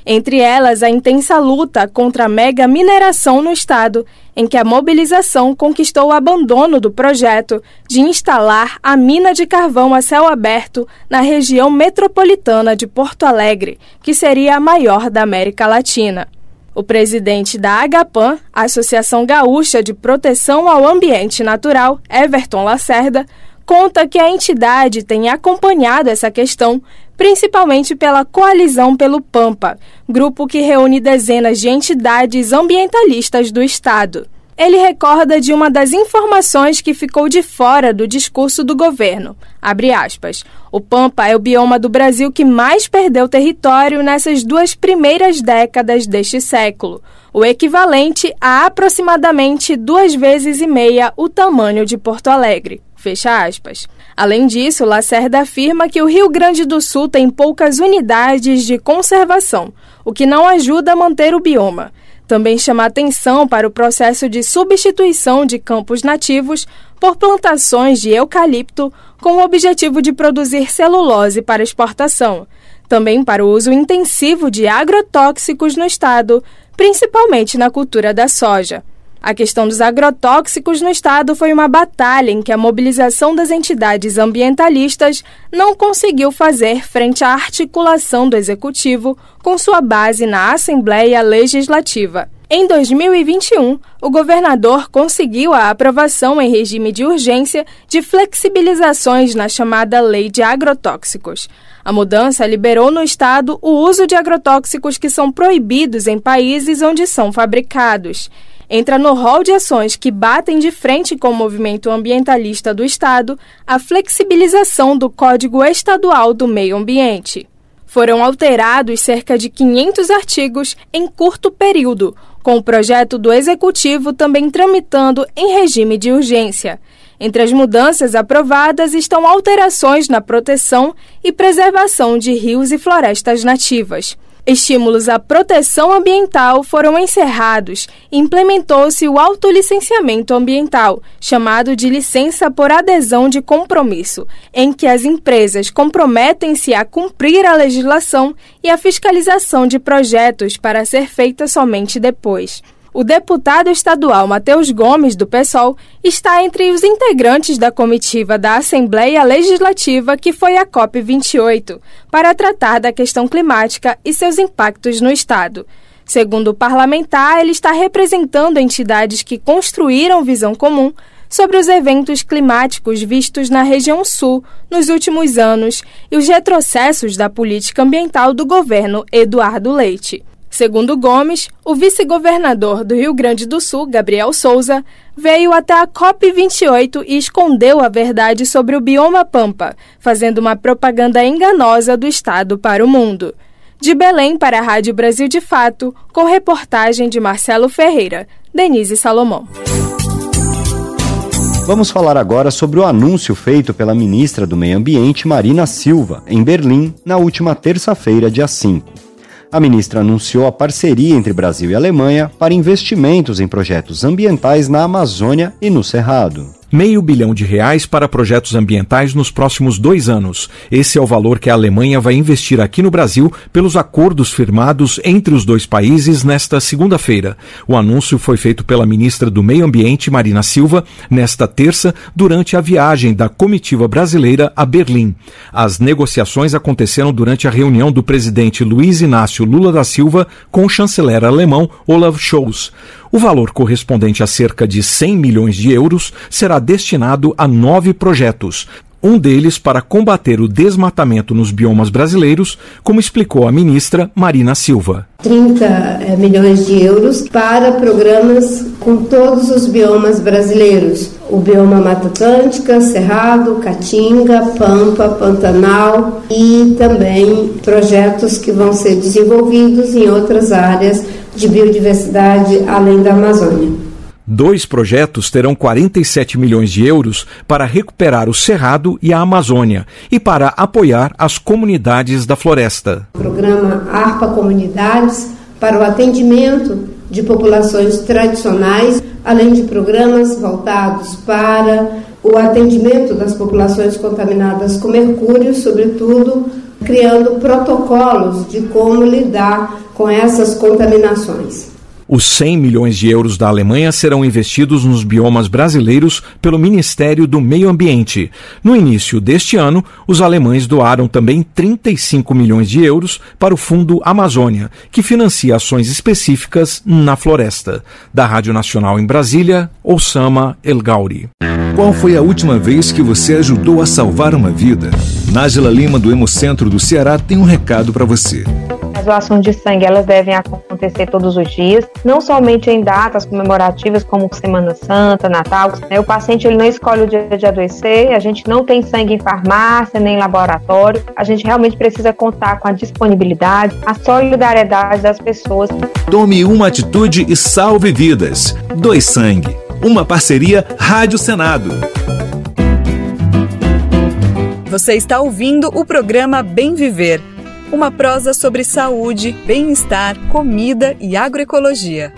Entre elas, a intensa luta contra a mega mineração no estado, em que a mobilização conquistou o abandono do projeto de instalar a mina de carvão a céu aberto na região metropolitana de Porto Alegre, que seria a maior da América Latina. O presidente da Agapan, Associação Gaúcha de Proteção ao Ambiente Natural, Everton Lacerda, conta que a entidade tem acompanhado essa questão, principalmente pela Coalizão pelo Pampa, grupo que reúne dezenas de entidades ambientalistas do estado. Ele recorda de uma das informações que ficou de fora do discurso do governo. Abre aspas. O Pampa é o bioma do Brasil que mais perdeu território nessas 2 primeiras décadas deste século, o equivalente a aproximadamente 2,5 vezes o tamanho de Porto Alegre. Fecha aspas. Além disso, Lacerda afirma que o Rio Grande do Sul tem poucas unidades de conservação, o que não ajuda a manter o bioma. Também chama atenção para o processo de substituição de campos nativos por plantações de eucalipto com o objetivo de produzir celulose para exportação. Também para o uso intensivo de agrotóxicos no estado, principalmente na cultura da soja. A questão dos agrotóxicos no estado foi uma batalha em que a mobilização das entidades ambientalistas não conseguiu fazer frente à articulação do Executivo com sua base na Assembleia Legislativa. Em 2021, o governador conseguiu a aprovação em regime de urgência de flexibilizações na chamada Lei de Agrotóxicos. A mudança liberou no estado o uso de agrotóxicos que são proibidos em países onde são fabricados. Entra no rol de ações que batem de frente com o movimento ambientalista do estado a flexibilização do Código Estadual do Meio Ambiente. Foram alterados cerca de 500 artigos em curto período, com o projeto do Executivo também tramitando em regime de urgência. Entre as mudanças aprovadas estão alterações na proteção e preservação de rios e florestas nativas. Estímulos à proteção ambiental foram encerrados e implementou-se o autolicenciamento ambiental, chamado de licença por adesão de compromisso, em que as empresas comprometem-se a cumprir a legislação e a fiscalização de projetos para ser feita somente depois. O deputado estadual Matheus Gomes, do PSOL, está entre os integrantes da comitiva da Assembleia Legislativa que foi à COP28, para tratar da questão climática e seus impactos no estado. Segundo o parlamentar, ele está representando entidades que construíram visão comum sobre os eventos climáticos vistos na região sul nos últimos anos e os retrocessos da política ambiental do governo Eduardo Leite. Segundo Gomes, o vice-governador do Rio Grande do Sul, Gabriel Souza, veio até a COP28 e escondeu a verdade sobre o bioma Pampa, fazendo uma propaganda enganosa do estado para o mundo. De Belém para a Rádio Brasil de Fato, com reportagem de Marcelo Ferreira, Denise Salomão. Vamos falar agora sobre o anúncio feito pela ministra do Meio Ambiente, Marina Silva, em Berlim, na última terça-feira, dia 5. A ministra anunciou a parceria entre Brasil e Alemanha para investimentos em projetos ambientais na Amazônia e no Cerrado. R$500 milhão para projetos ambientais nos próximos 2 anos. Esse é o valor que a Alemanha vai investir aqui no Brasil pelos acordos firmados entre os 2 países nesta segunda-feira. O anúncio foi feito pela ministra do Meio Ambiente, Marina Silva, nesta terça, durante a viagem da comitiva brasileira a Berlim. As negociações aconteceram durante a reunião do presidente Luiz Inácio Lula da Silva com o chanceler alemão Olaf Scholz. O valor correspondente a cerca de 100 milhões de euros será destinado a 9 projetos, um deles para combater o desmatamento nos biomas brasileiros, como explicou a ministra Marina Silva. 30 milhões de euros para programas com todos os biomas brasileiros. O bioma Mata Atlântica, Cerrado, Caatinga, Pampa, Pantanal e também projetos que vão ser desenvolvidos em outras áreas de biodiversidade além da Amazônia. 2 projetos terão 47 milhões de euros para recuperar o Cerrado e a Amazônia e para apoiar as comunidades da floresta. O programa ARPA Comunidades para o atendimento de populações tradicionais, além de programas voltados para o atendimento das populações contaminadas com mercúrio, sobretudo criando protocolos de como lidar com essas contaminações. Os 100 milhões de euros da Alemanha serão investidos nos biomas brasileiros pelo Ministério do Meio Ambiente. No início deste ano, os alemães doaram também 35 milhões de euros para o Fundo Amazônia, que financia ações específicas na floresta. Da Rádio Nacional em Brasília, Osama El Gauri. Qual foi a última vez que você ajudou a salvar uma vida? Nájila Lima, do Hemocentro do Ceará, tem um recado para você. As doações de sangue, elas devem acontecer todos os dias, não somente em datas comemorativas como Semana Santa, Natal. O paciente ele não escolhe o dia de adoecer, a gente não tem sangue em farmácia nem em laboratório, a gente realmente precisa contar com a disponibilidade, a solidariedade das pessoas. Tome uma atitude e salve vidas. Doe sangue. Uma parceria Rádio Senado. Você está ouvindo o programa Bem Viver, uma prosa sobre saúde, bem-estar, comida e agroecologia.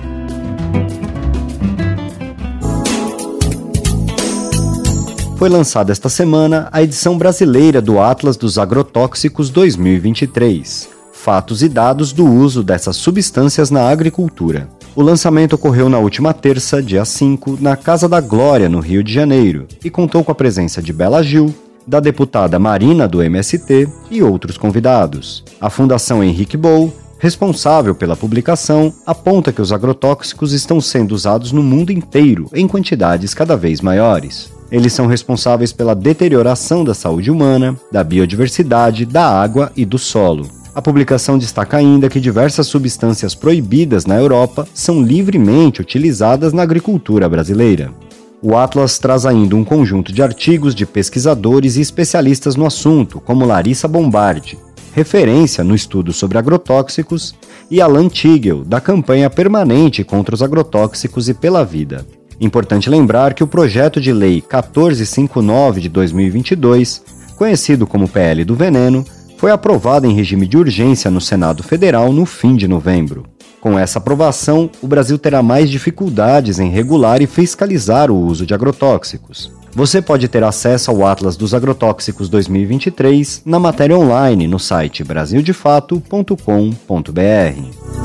Foi lançada esta semana a edição brasileira do Atlas dos Agrotóxicos 2023, fatos e dados do uso dessas substâncias na agricultura. O lançamento ocorreu na última terça, dia 5, na Casa da Glória, no Rio de Janeiro, e contou com a presença de Bela Gil, da deputada Marina, do MST, e outros convidados. A Fundação Henrique Bol, responsável pela publicação, aponta que os agrotóxicos estão sendo usados no mundo inteiro em quantidades cada vez maiores. Eles são responsáveis pela deterioração da saúde humana, da biodiversidade, da água e do solo. A publicação destaca ainda que diversas substâncias proibidas na Europa são livremente utilizadas na agricultura brasileira. O Atlas traz ainda um conjunto de artigos de pesquisadores e especialistas no assunto, como Larissa Bombardi, referência no estudo sobre agrotóxicos, e Alan Tigel, da campanha permanente contra os agrotóxicos e pela vida. Importante lembrar que o projeto de lei 1459 de 2022, conhecido como PL do Veneno, foi aprovado em regime de urgência no Senado Federal no fim de novembro. Com essa aprovação, o Brasil terá mais dificuldades em regular e fiscalizar o uso de agrotóxicos. Você pode ter acesso ao Atlas dos Agrotóxicos 2023 na matéria online no site brasildefato.com.br.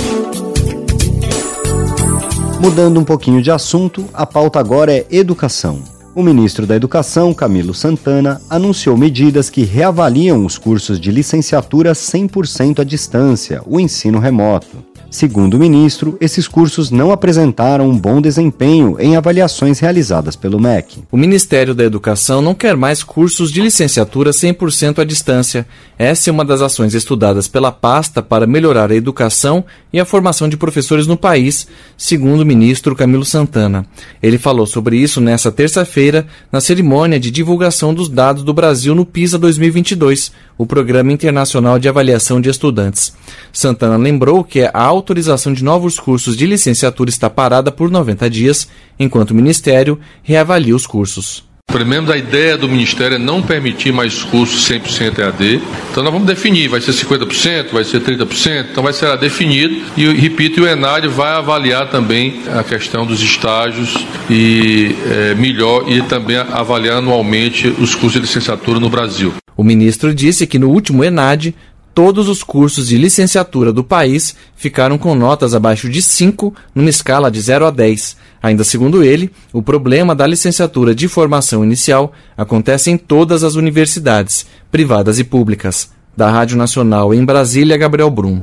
Mudando um pouquinho de assunto, a pauta agora é educação. O ministro da Educação, Camilo Santana, anunciou medidas que reavaliam os cursos de licenciatura 100% à distância, o ensino remoto. Segundo o ministro, esses cursos não apresentaram um bom desempenho em avaliações realizadas pelo MEC. O Ministério da Educação não quer mais cursos de licenciatura 100% à distância. Essa é uma das ações estudadas pela pasta para melhorar a educação e a formação de professores no país, segundo o ministro Camilo Santana. Ele falou sobre isso nesta terça-feira, na cerimônia de divulgação dos dados do Brasil no PISA 2022, o Programa Internacional de Avaliação de Estudantes. Santana lembrou que a autorização de novos cursos de licenciatura está parada por 90 dias, enquanto o Ministério reavalia os cursos. Primeiro, a ideia do Ministério é não permitir mais cursos 100% EAD. Então nós vamos definir, vai ser 50%, vai ser 30%, então vai ser definido. E, repito, o ENAD vai avaliar também a questão dos estágios e também avaliar anualmente os cursos de licenciatura no Brasil. O ministro disse que no último ENAD, todos os cursos de licenciatura do país ficaram com notas abaixo de 5 numa escala de 0 a 10. Ainda segundo ele, o problema da licenciatura de formação inicial acontece em todas as universidades, privadas e públicas. Da Rádio Nacional em Brasília, Gabriel Brum.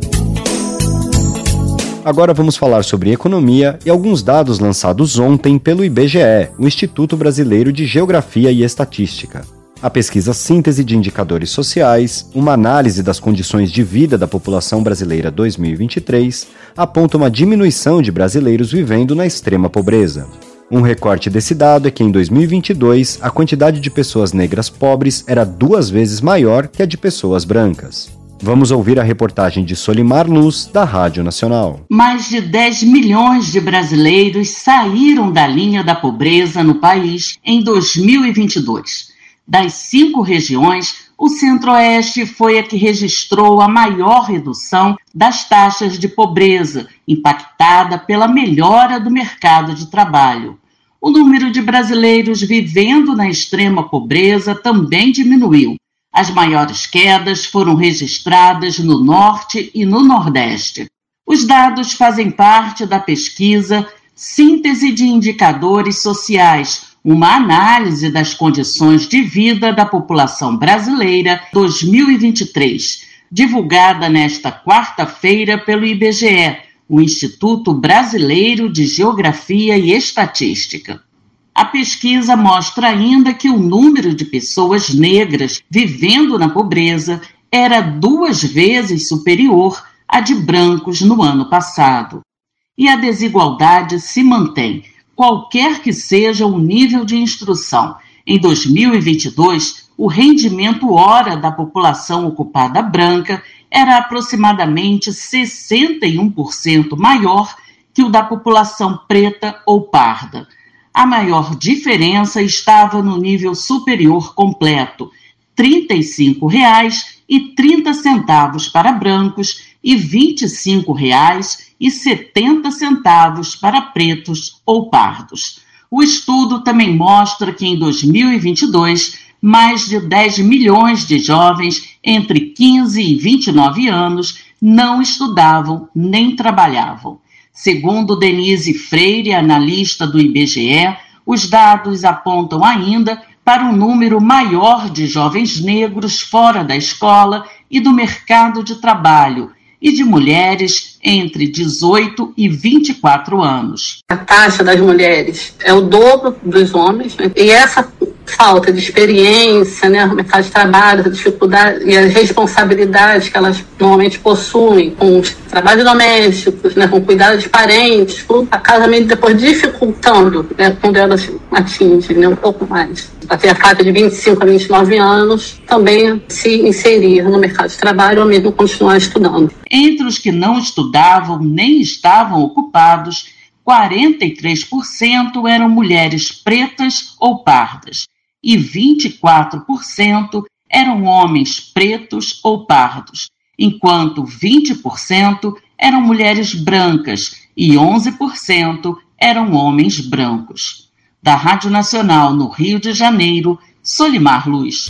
Agora vamos falar sobre economia e alguns dados lançados ontem pelo IBGE, o Instituto Brasileiro de Geografia e Estatística. A pesquisa Síntese de Indicadores Sociais, uma análise das condições de vida da população brasileira 2023, aponta uma diminuição de brasileiros vivendo na extrema pobreza. Um recorte desse dado é que em 2022, a quantidade de pessoas negras pobres era 2 vezes maior que a de pessoas brancas. Vamos ouvir a reportagem de Solimar Luz, da Rádio Nacional. Mais de 10 milhões de brasileiros saíram da linha da pobreza no país em 2022. Das 5 regiões, o Centro-Oeste foi a que registrou a maior redução das taxas de pobreza, impactada pela melhora do mercado de trabalho. O número de brasileiros vivendo na extrema pobreza também diminuiu. As maiores quedas foram registradas no Norte e no Nordeste. Os dados fazem parte da pesquisa Síntese de Indicadores Sociais, uma análise das condições de vida da população brasileira 2023, divulgada nesta quarta-feira pelo IBGE, o Instituto Brasileiro de Geografia e Estatística. A pesquisa mostra ainda que o número de pessoas negras vivendo na pobreza era 2 vezes superior à de brancos no ano passado. E a desigualdade se mantém, qualquer que seja o nível de instrução. Em 2022, o rendimento hora da população ocupada branca era aproximadamente 61% maior que o da população preta ou parda. A maior diferença estava no nível superior completo, R$ 35,30 para brancos e R$ 25,70 para pretos ou pardos. O estudo também mostra que em 2022, mais de 10 milhões de jovens entre 15 e 29 anos não estudavam nem trabalhavam. Segundo Denise Freire, analista do IBGE, os dados apontam ainda para um número maior de jovens negros fora da escola e do mercado de trabalho, e de mulheres entre 18 e 24 anos. A taxa das mulheres é o dobro dos homens, né? E essa falta de experiência, né, no mercado de trabalho, a dificuldade e as responsabilidades que elas normalmente possuem com os trabalhos domésticos, né, com cuidado de parentes, acaba depois dificultando, né, quando elas atingem, né, um pouco mais. Até a faixa de 25 a 29 anos, também se inserir no mercado de trabalho ou mesmo continuar estudando. Entre os que não estudavam nem estavam ocupados, 43% eram mulheres pretas ou pardas e 24% eram homens pretos ou pardos, enquanto 20% eram mulheres brancas e 11% eram homens brancos. Da Rádio Nacional no Rio de Janeiro, Solimar Luz.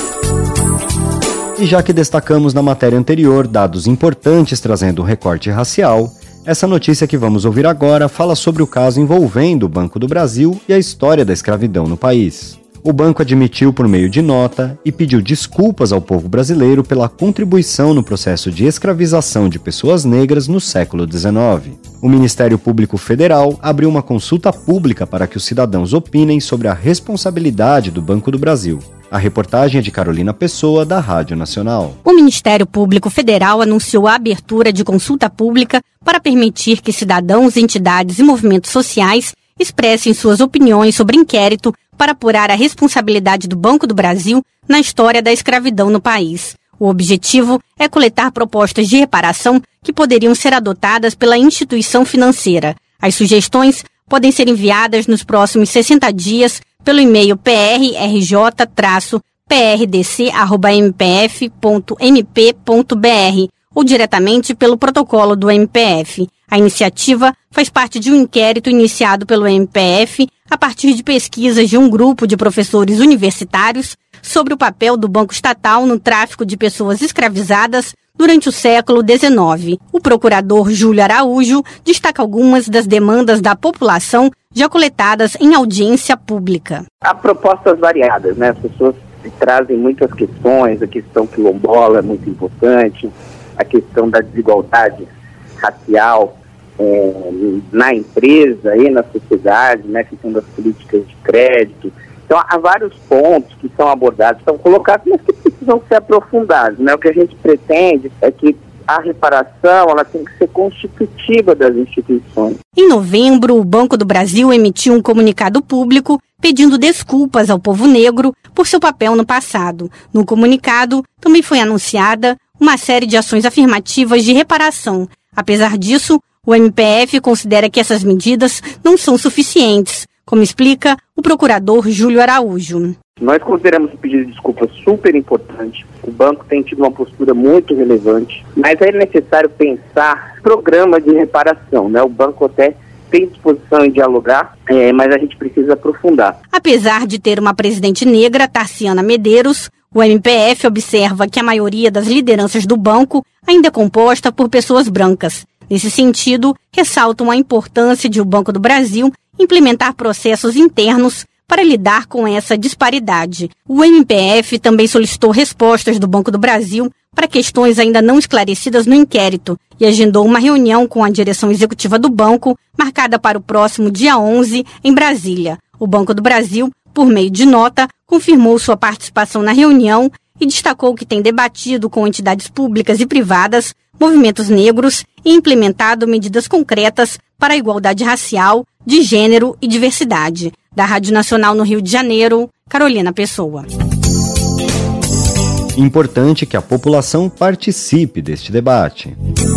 E já que destacamos na matéria anterior dados importantes trazendo um recorte racial, essa notícia que vamos ouvir agora fala sobre o caso envolvendo o Banco do Brasil e a história da escravidão no país. O banco admitiu por meio de nota e pediu desculpas ao povo brasileiro pela contribuição no processo de escravização de pessoas negras no século XIX. O Ministério Público Federal abriu uma consulta pública para que os cidadãos opinem sobre a responsabilidade do Banco do Brasil. A reportagem é de Carolina Pessoa, da Rádio Nacional. O Ministério Público Federal anunciou a abertura de consulta pública para permitir que cidadãos, entidades e movimentos sociais expressem suas opiniões sobre inquérito para apurar a responsabilidade do Banco do Brasil na história da escravidão no país. O objetivo é coletar propostas de reparação que poderiam ser adotadas pela instituição financeira. As sugestões podem ser enviadas nos próximos 60 dias pelo e-mail prrj-prdc@mpf.mp.br ou diretamente pelo protocolo do MPF. A iniciativa faz parte de um inquérito iniciado pelo MPF a partir de pesquisas de um grupo de professores universitários sobre o papel do Banco Estatal no tráfico de pessoas escravizadas durante o século XIX. O procurador Júlio Araújo destaca algumas das demandas da população já coletadas em audiência pública. Há propostas variadas, né? As pessoas trazem muitas questões, a questão quilombola é muito importante, a questão da desigualdade racial na empresa e na sociedade, né? A questão das políticas de crédito. Então, há vários pontos que são abordados, são colocados, mas que precisam ser aprofundados, né? O que a gente pretende é que a reparação ela tem que ser constitutiva das instituições. Em novembro, o Banco do Brasil emitiu um comunicado público pedindo desculpas ao povo negro por seu papel no passado. No comunicado, também foi anunciada uma série de ações afirmativas de reparação. Apesar disso, o MPF considera que essas medidas não são suficientes, como explica o procurador Júlio Araújo. Nós consideramos o pedido de desculpa super importante. O banco tem tido uma postura muito relevante, mas é necessário pensar programa de reparação, né? O banco até tem disposição em dialogar, mas a gente precisa aprofundar. Apesar de ter uma presidente negra, Tarciana Medeiros, o MPF observa que a maioria das lideranças do banco ainda é composta por pessoas brancas. Nesse sentido, ressaltam a importância de o Banco do Brasil implementar processos internos para lidar com essa disparidade. O MPF também solicitou respostas do Banco do Brasil para questões ainda não esclarecidas no inquérito e agendou uma reunião com a direção executiva do banco, marcada para o próximo dia 11, em Brasília. O Banco do Brasil, por meio de nota, confirmou sua participação na reunião e destacou que tem debatido com entidades públicas e privadas, movimentos negros e implementado medidas concretas para a igualdade racial, de gênero e diversidade. Da Rádio Nacional no Rio de Janeiro, Carolina Pessoa. Importante que a população participe deste debate.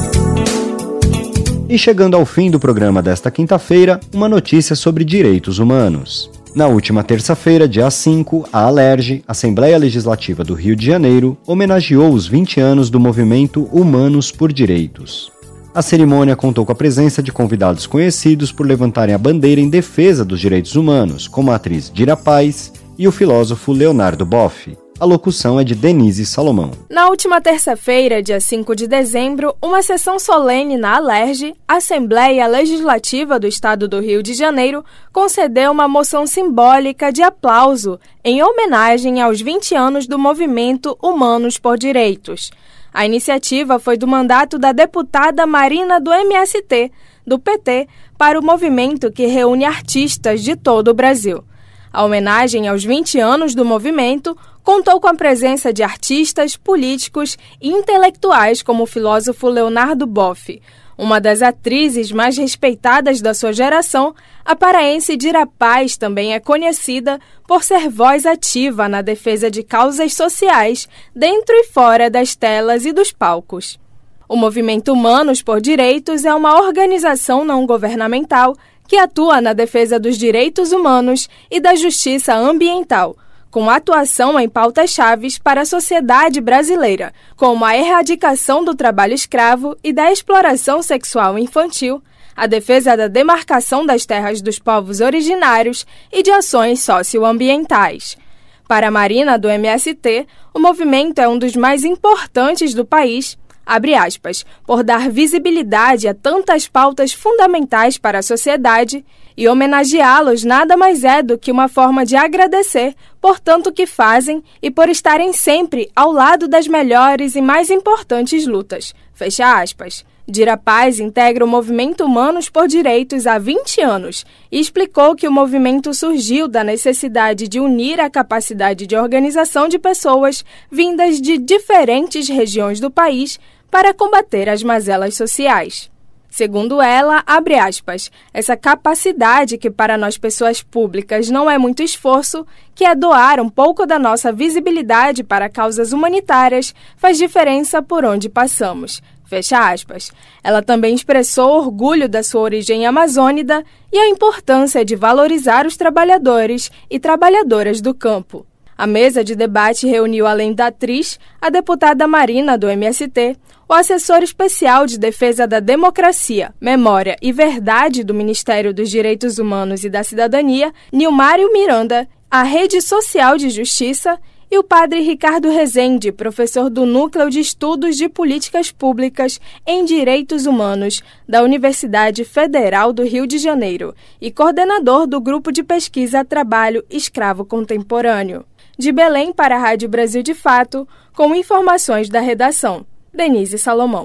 E chegando ao fim do programa desta quinta-feira, uma notícia sobre direitos humanos. Na última terça-feira, dia 5, a ALERJ, Assembleia Legislativa do Rio de Janeiro, homenageou os 20 anos do movimento Humanos por Direitos. A cerimônia contou com a presença de convidados conhecidos por levantarem a bandeira em defesa dos direitos humanos, como a atriz Dira Paz e o filósofo Leonardo Boff. A locução é de Denise Salomão. Na última terça-feira, dia 5 de dezembro, uma sessão solene na ALERJ, Assembleia Legislativa do Estado do Rio de Janeiro, concedeu uma moção simbólica de aplauso em homenagem aos 20 anos do movimento Humanos por Direitos. A iniciativa foi do mandato da deputada Marina do MST, do PT, para o movimento que reúne artistas de todo o Brasil. A homenagem aos 20 anos do movimento contou com a presença de artistas, políticos e intelectuais como o filósofo Leonardo Boff. Uma das atrizes mais respeitadas da sua geração, a paraense Dira Paz também é conhecida por ser voz ativa na defesa de causas sociais dentro e fora das telas e dos palcos. O Movimento Humanos por Direitos é uma organização não governamental que atua na defesa dos direitos humanos e da justiça ambiental, com atuação em pautas-chave para a sociedade brasileira, como a erradicação do trabalho escravo e da exploração sexual infantil, a defesa da demarcação das terras dos povos originários e de ações socioambientais. Para a Marina do MST, o movimento é um dos mais importantes do país, abre aspas, por dar visibilidade a tantas pautas fundamentais para a sociedade, e homenageá-los nada mais é do que uma forma de agradecer por tanto que fazem e por estarem sempre ao lado das melhores e mais importantes lutas. Fecha aspas. Dira Paz integra o Movimento Humanos por Direitos há 20 anos e explicou que o movimento surgiu da necessidade de unir a capacidade de organização de pessoas vindas de diferentes regiões do país para combater as mazelas sociais. Segundo ela, abre aspas, essa capacidade que para nós pessoas públicas não é muito esforço, que é doar um pouco da nossa visibilidade para causas humanitárias, faz diferença por onde passamos. Fecha aspas. Ela também expressou orgulho da sua origem amazônida e a importância de valorizar os trabalhadores e trabalhadoras do campo. A mesa de debate reuniu, além da atriz, a deputada Marina, do MST, o assessor especial de defesa da democracia, memória e verdade do Ministério dos Direitos Humanos e da Cidadania, Nilmário Miranda, a Rede Social de Justiça e o padre Ricardo Rezende, professor do Núcleo de Estudos de Políticas Públicas em Direitos Humanos da Universidade Federal do Rio de Janeiro e coordenador do Grupo de Pesquisa Trabalho Escravo Contemporâneo. De Belém para a Rádio Brasil de Fato, com informações da redação. Denise Salomão.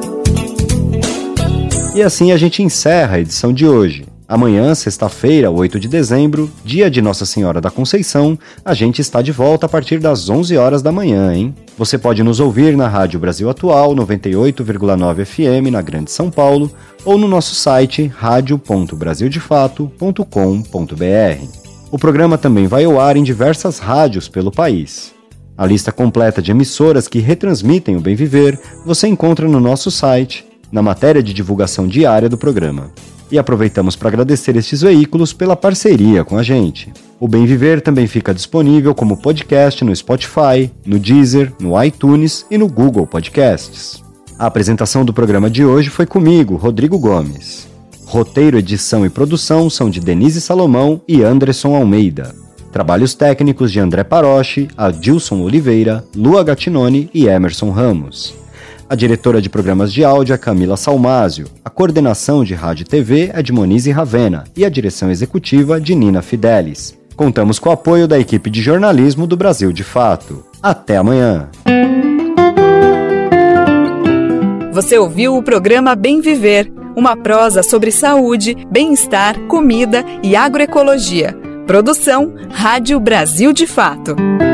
E assim a gente encerra a edição de hoje. Amanhã, sexta-feira, 8 de dezembro, dia de Nossa Senhora da Conceição, a gente está de volta a partir das 11 horas da manhã, hein? Você pode nos ouvir na Rádio Brasil Atual, 98,9 FM, na Grande São Paulo, ou no nosso site radio.brasildefato.com.br. O programa também vai ao ar em diversas rádios pelo país. A lista completa de emissoras que retransmitem o Bem Viver você encontra no nosso site, na matéria de divulgação diária do programa. E aproveitamos para agradecer estes veículos pela parceria com a gente. O Bem Viver também fica disponível como podcast no Spotify, no Deezer, no iTunes e no Google Podcasts. A apresentação do programa de hoje foi comigo, Rodrigo Gomes. Roteiro, edição e produção são de Denise Salomão e Anderson Almeida. Trabalhos técnicos de André Paroche, Adilson Oliveira, Lua Gattinoni e Emerson Ramos. A diretora de programas de áudio é Camila Salmásio, a coordenação de rádio e TV é de Monize Ravena e a direção executiva de Nina Fidelis. Contamos com o apoio da equipe de jornalismo do Brasil de Fato. Até amanhã! Você ouviu o programa Bem Viver, uma prosa sobre saúde, bem-estar, comida e agroecologia. Produção Rádio Brasil de Fato.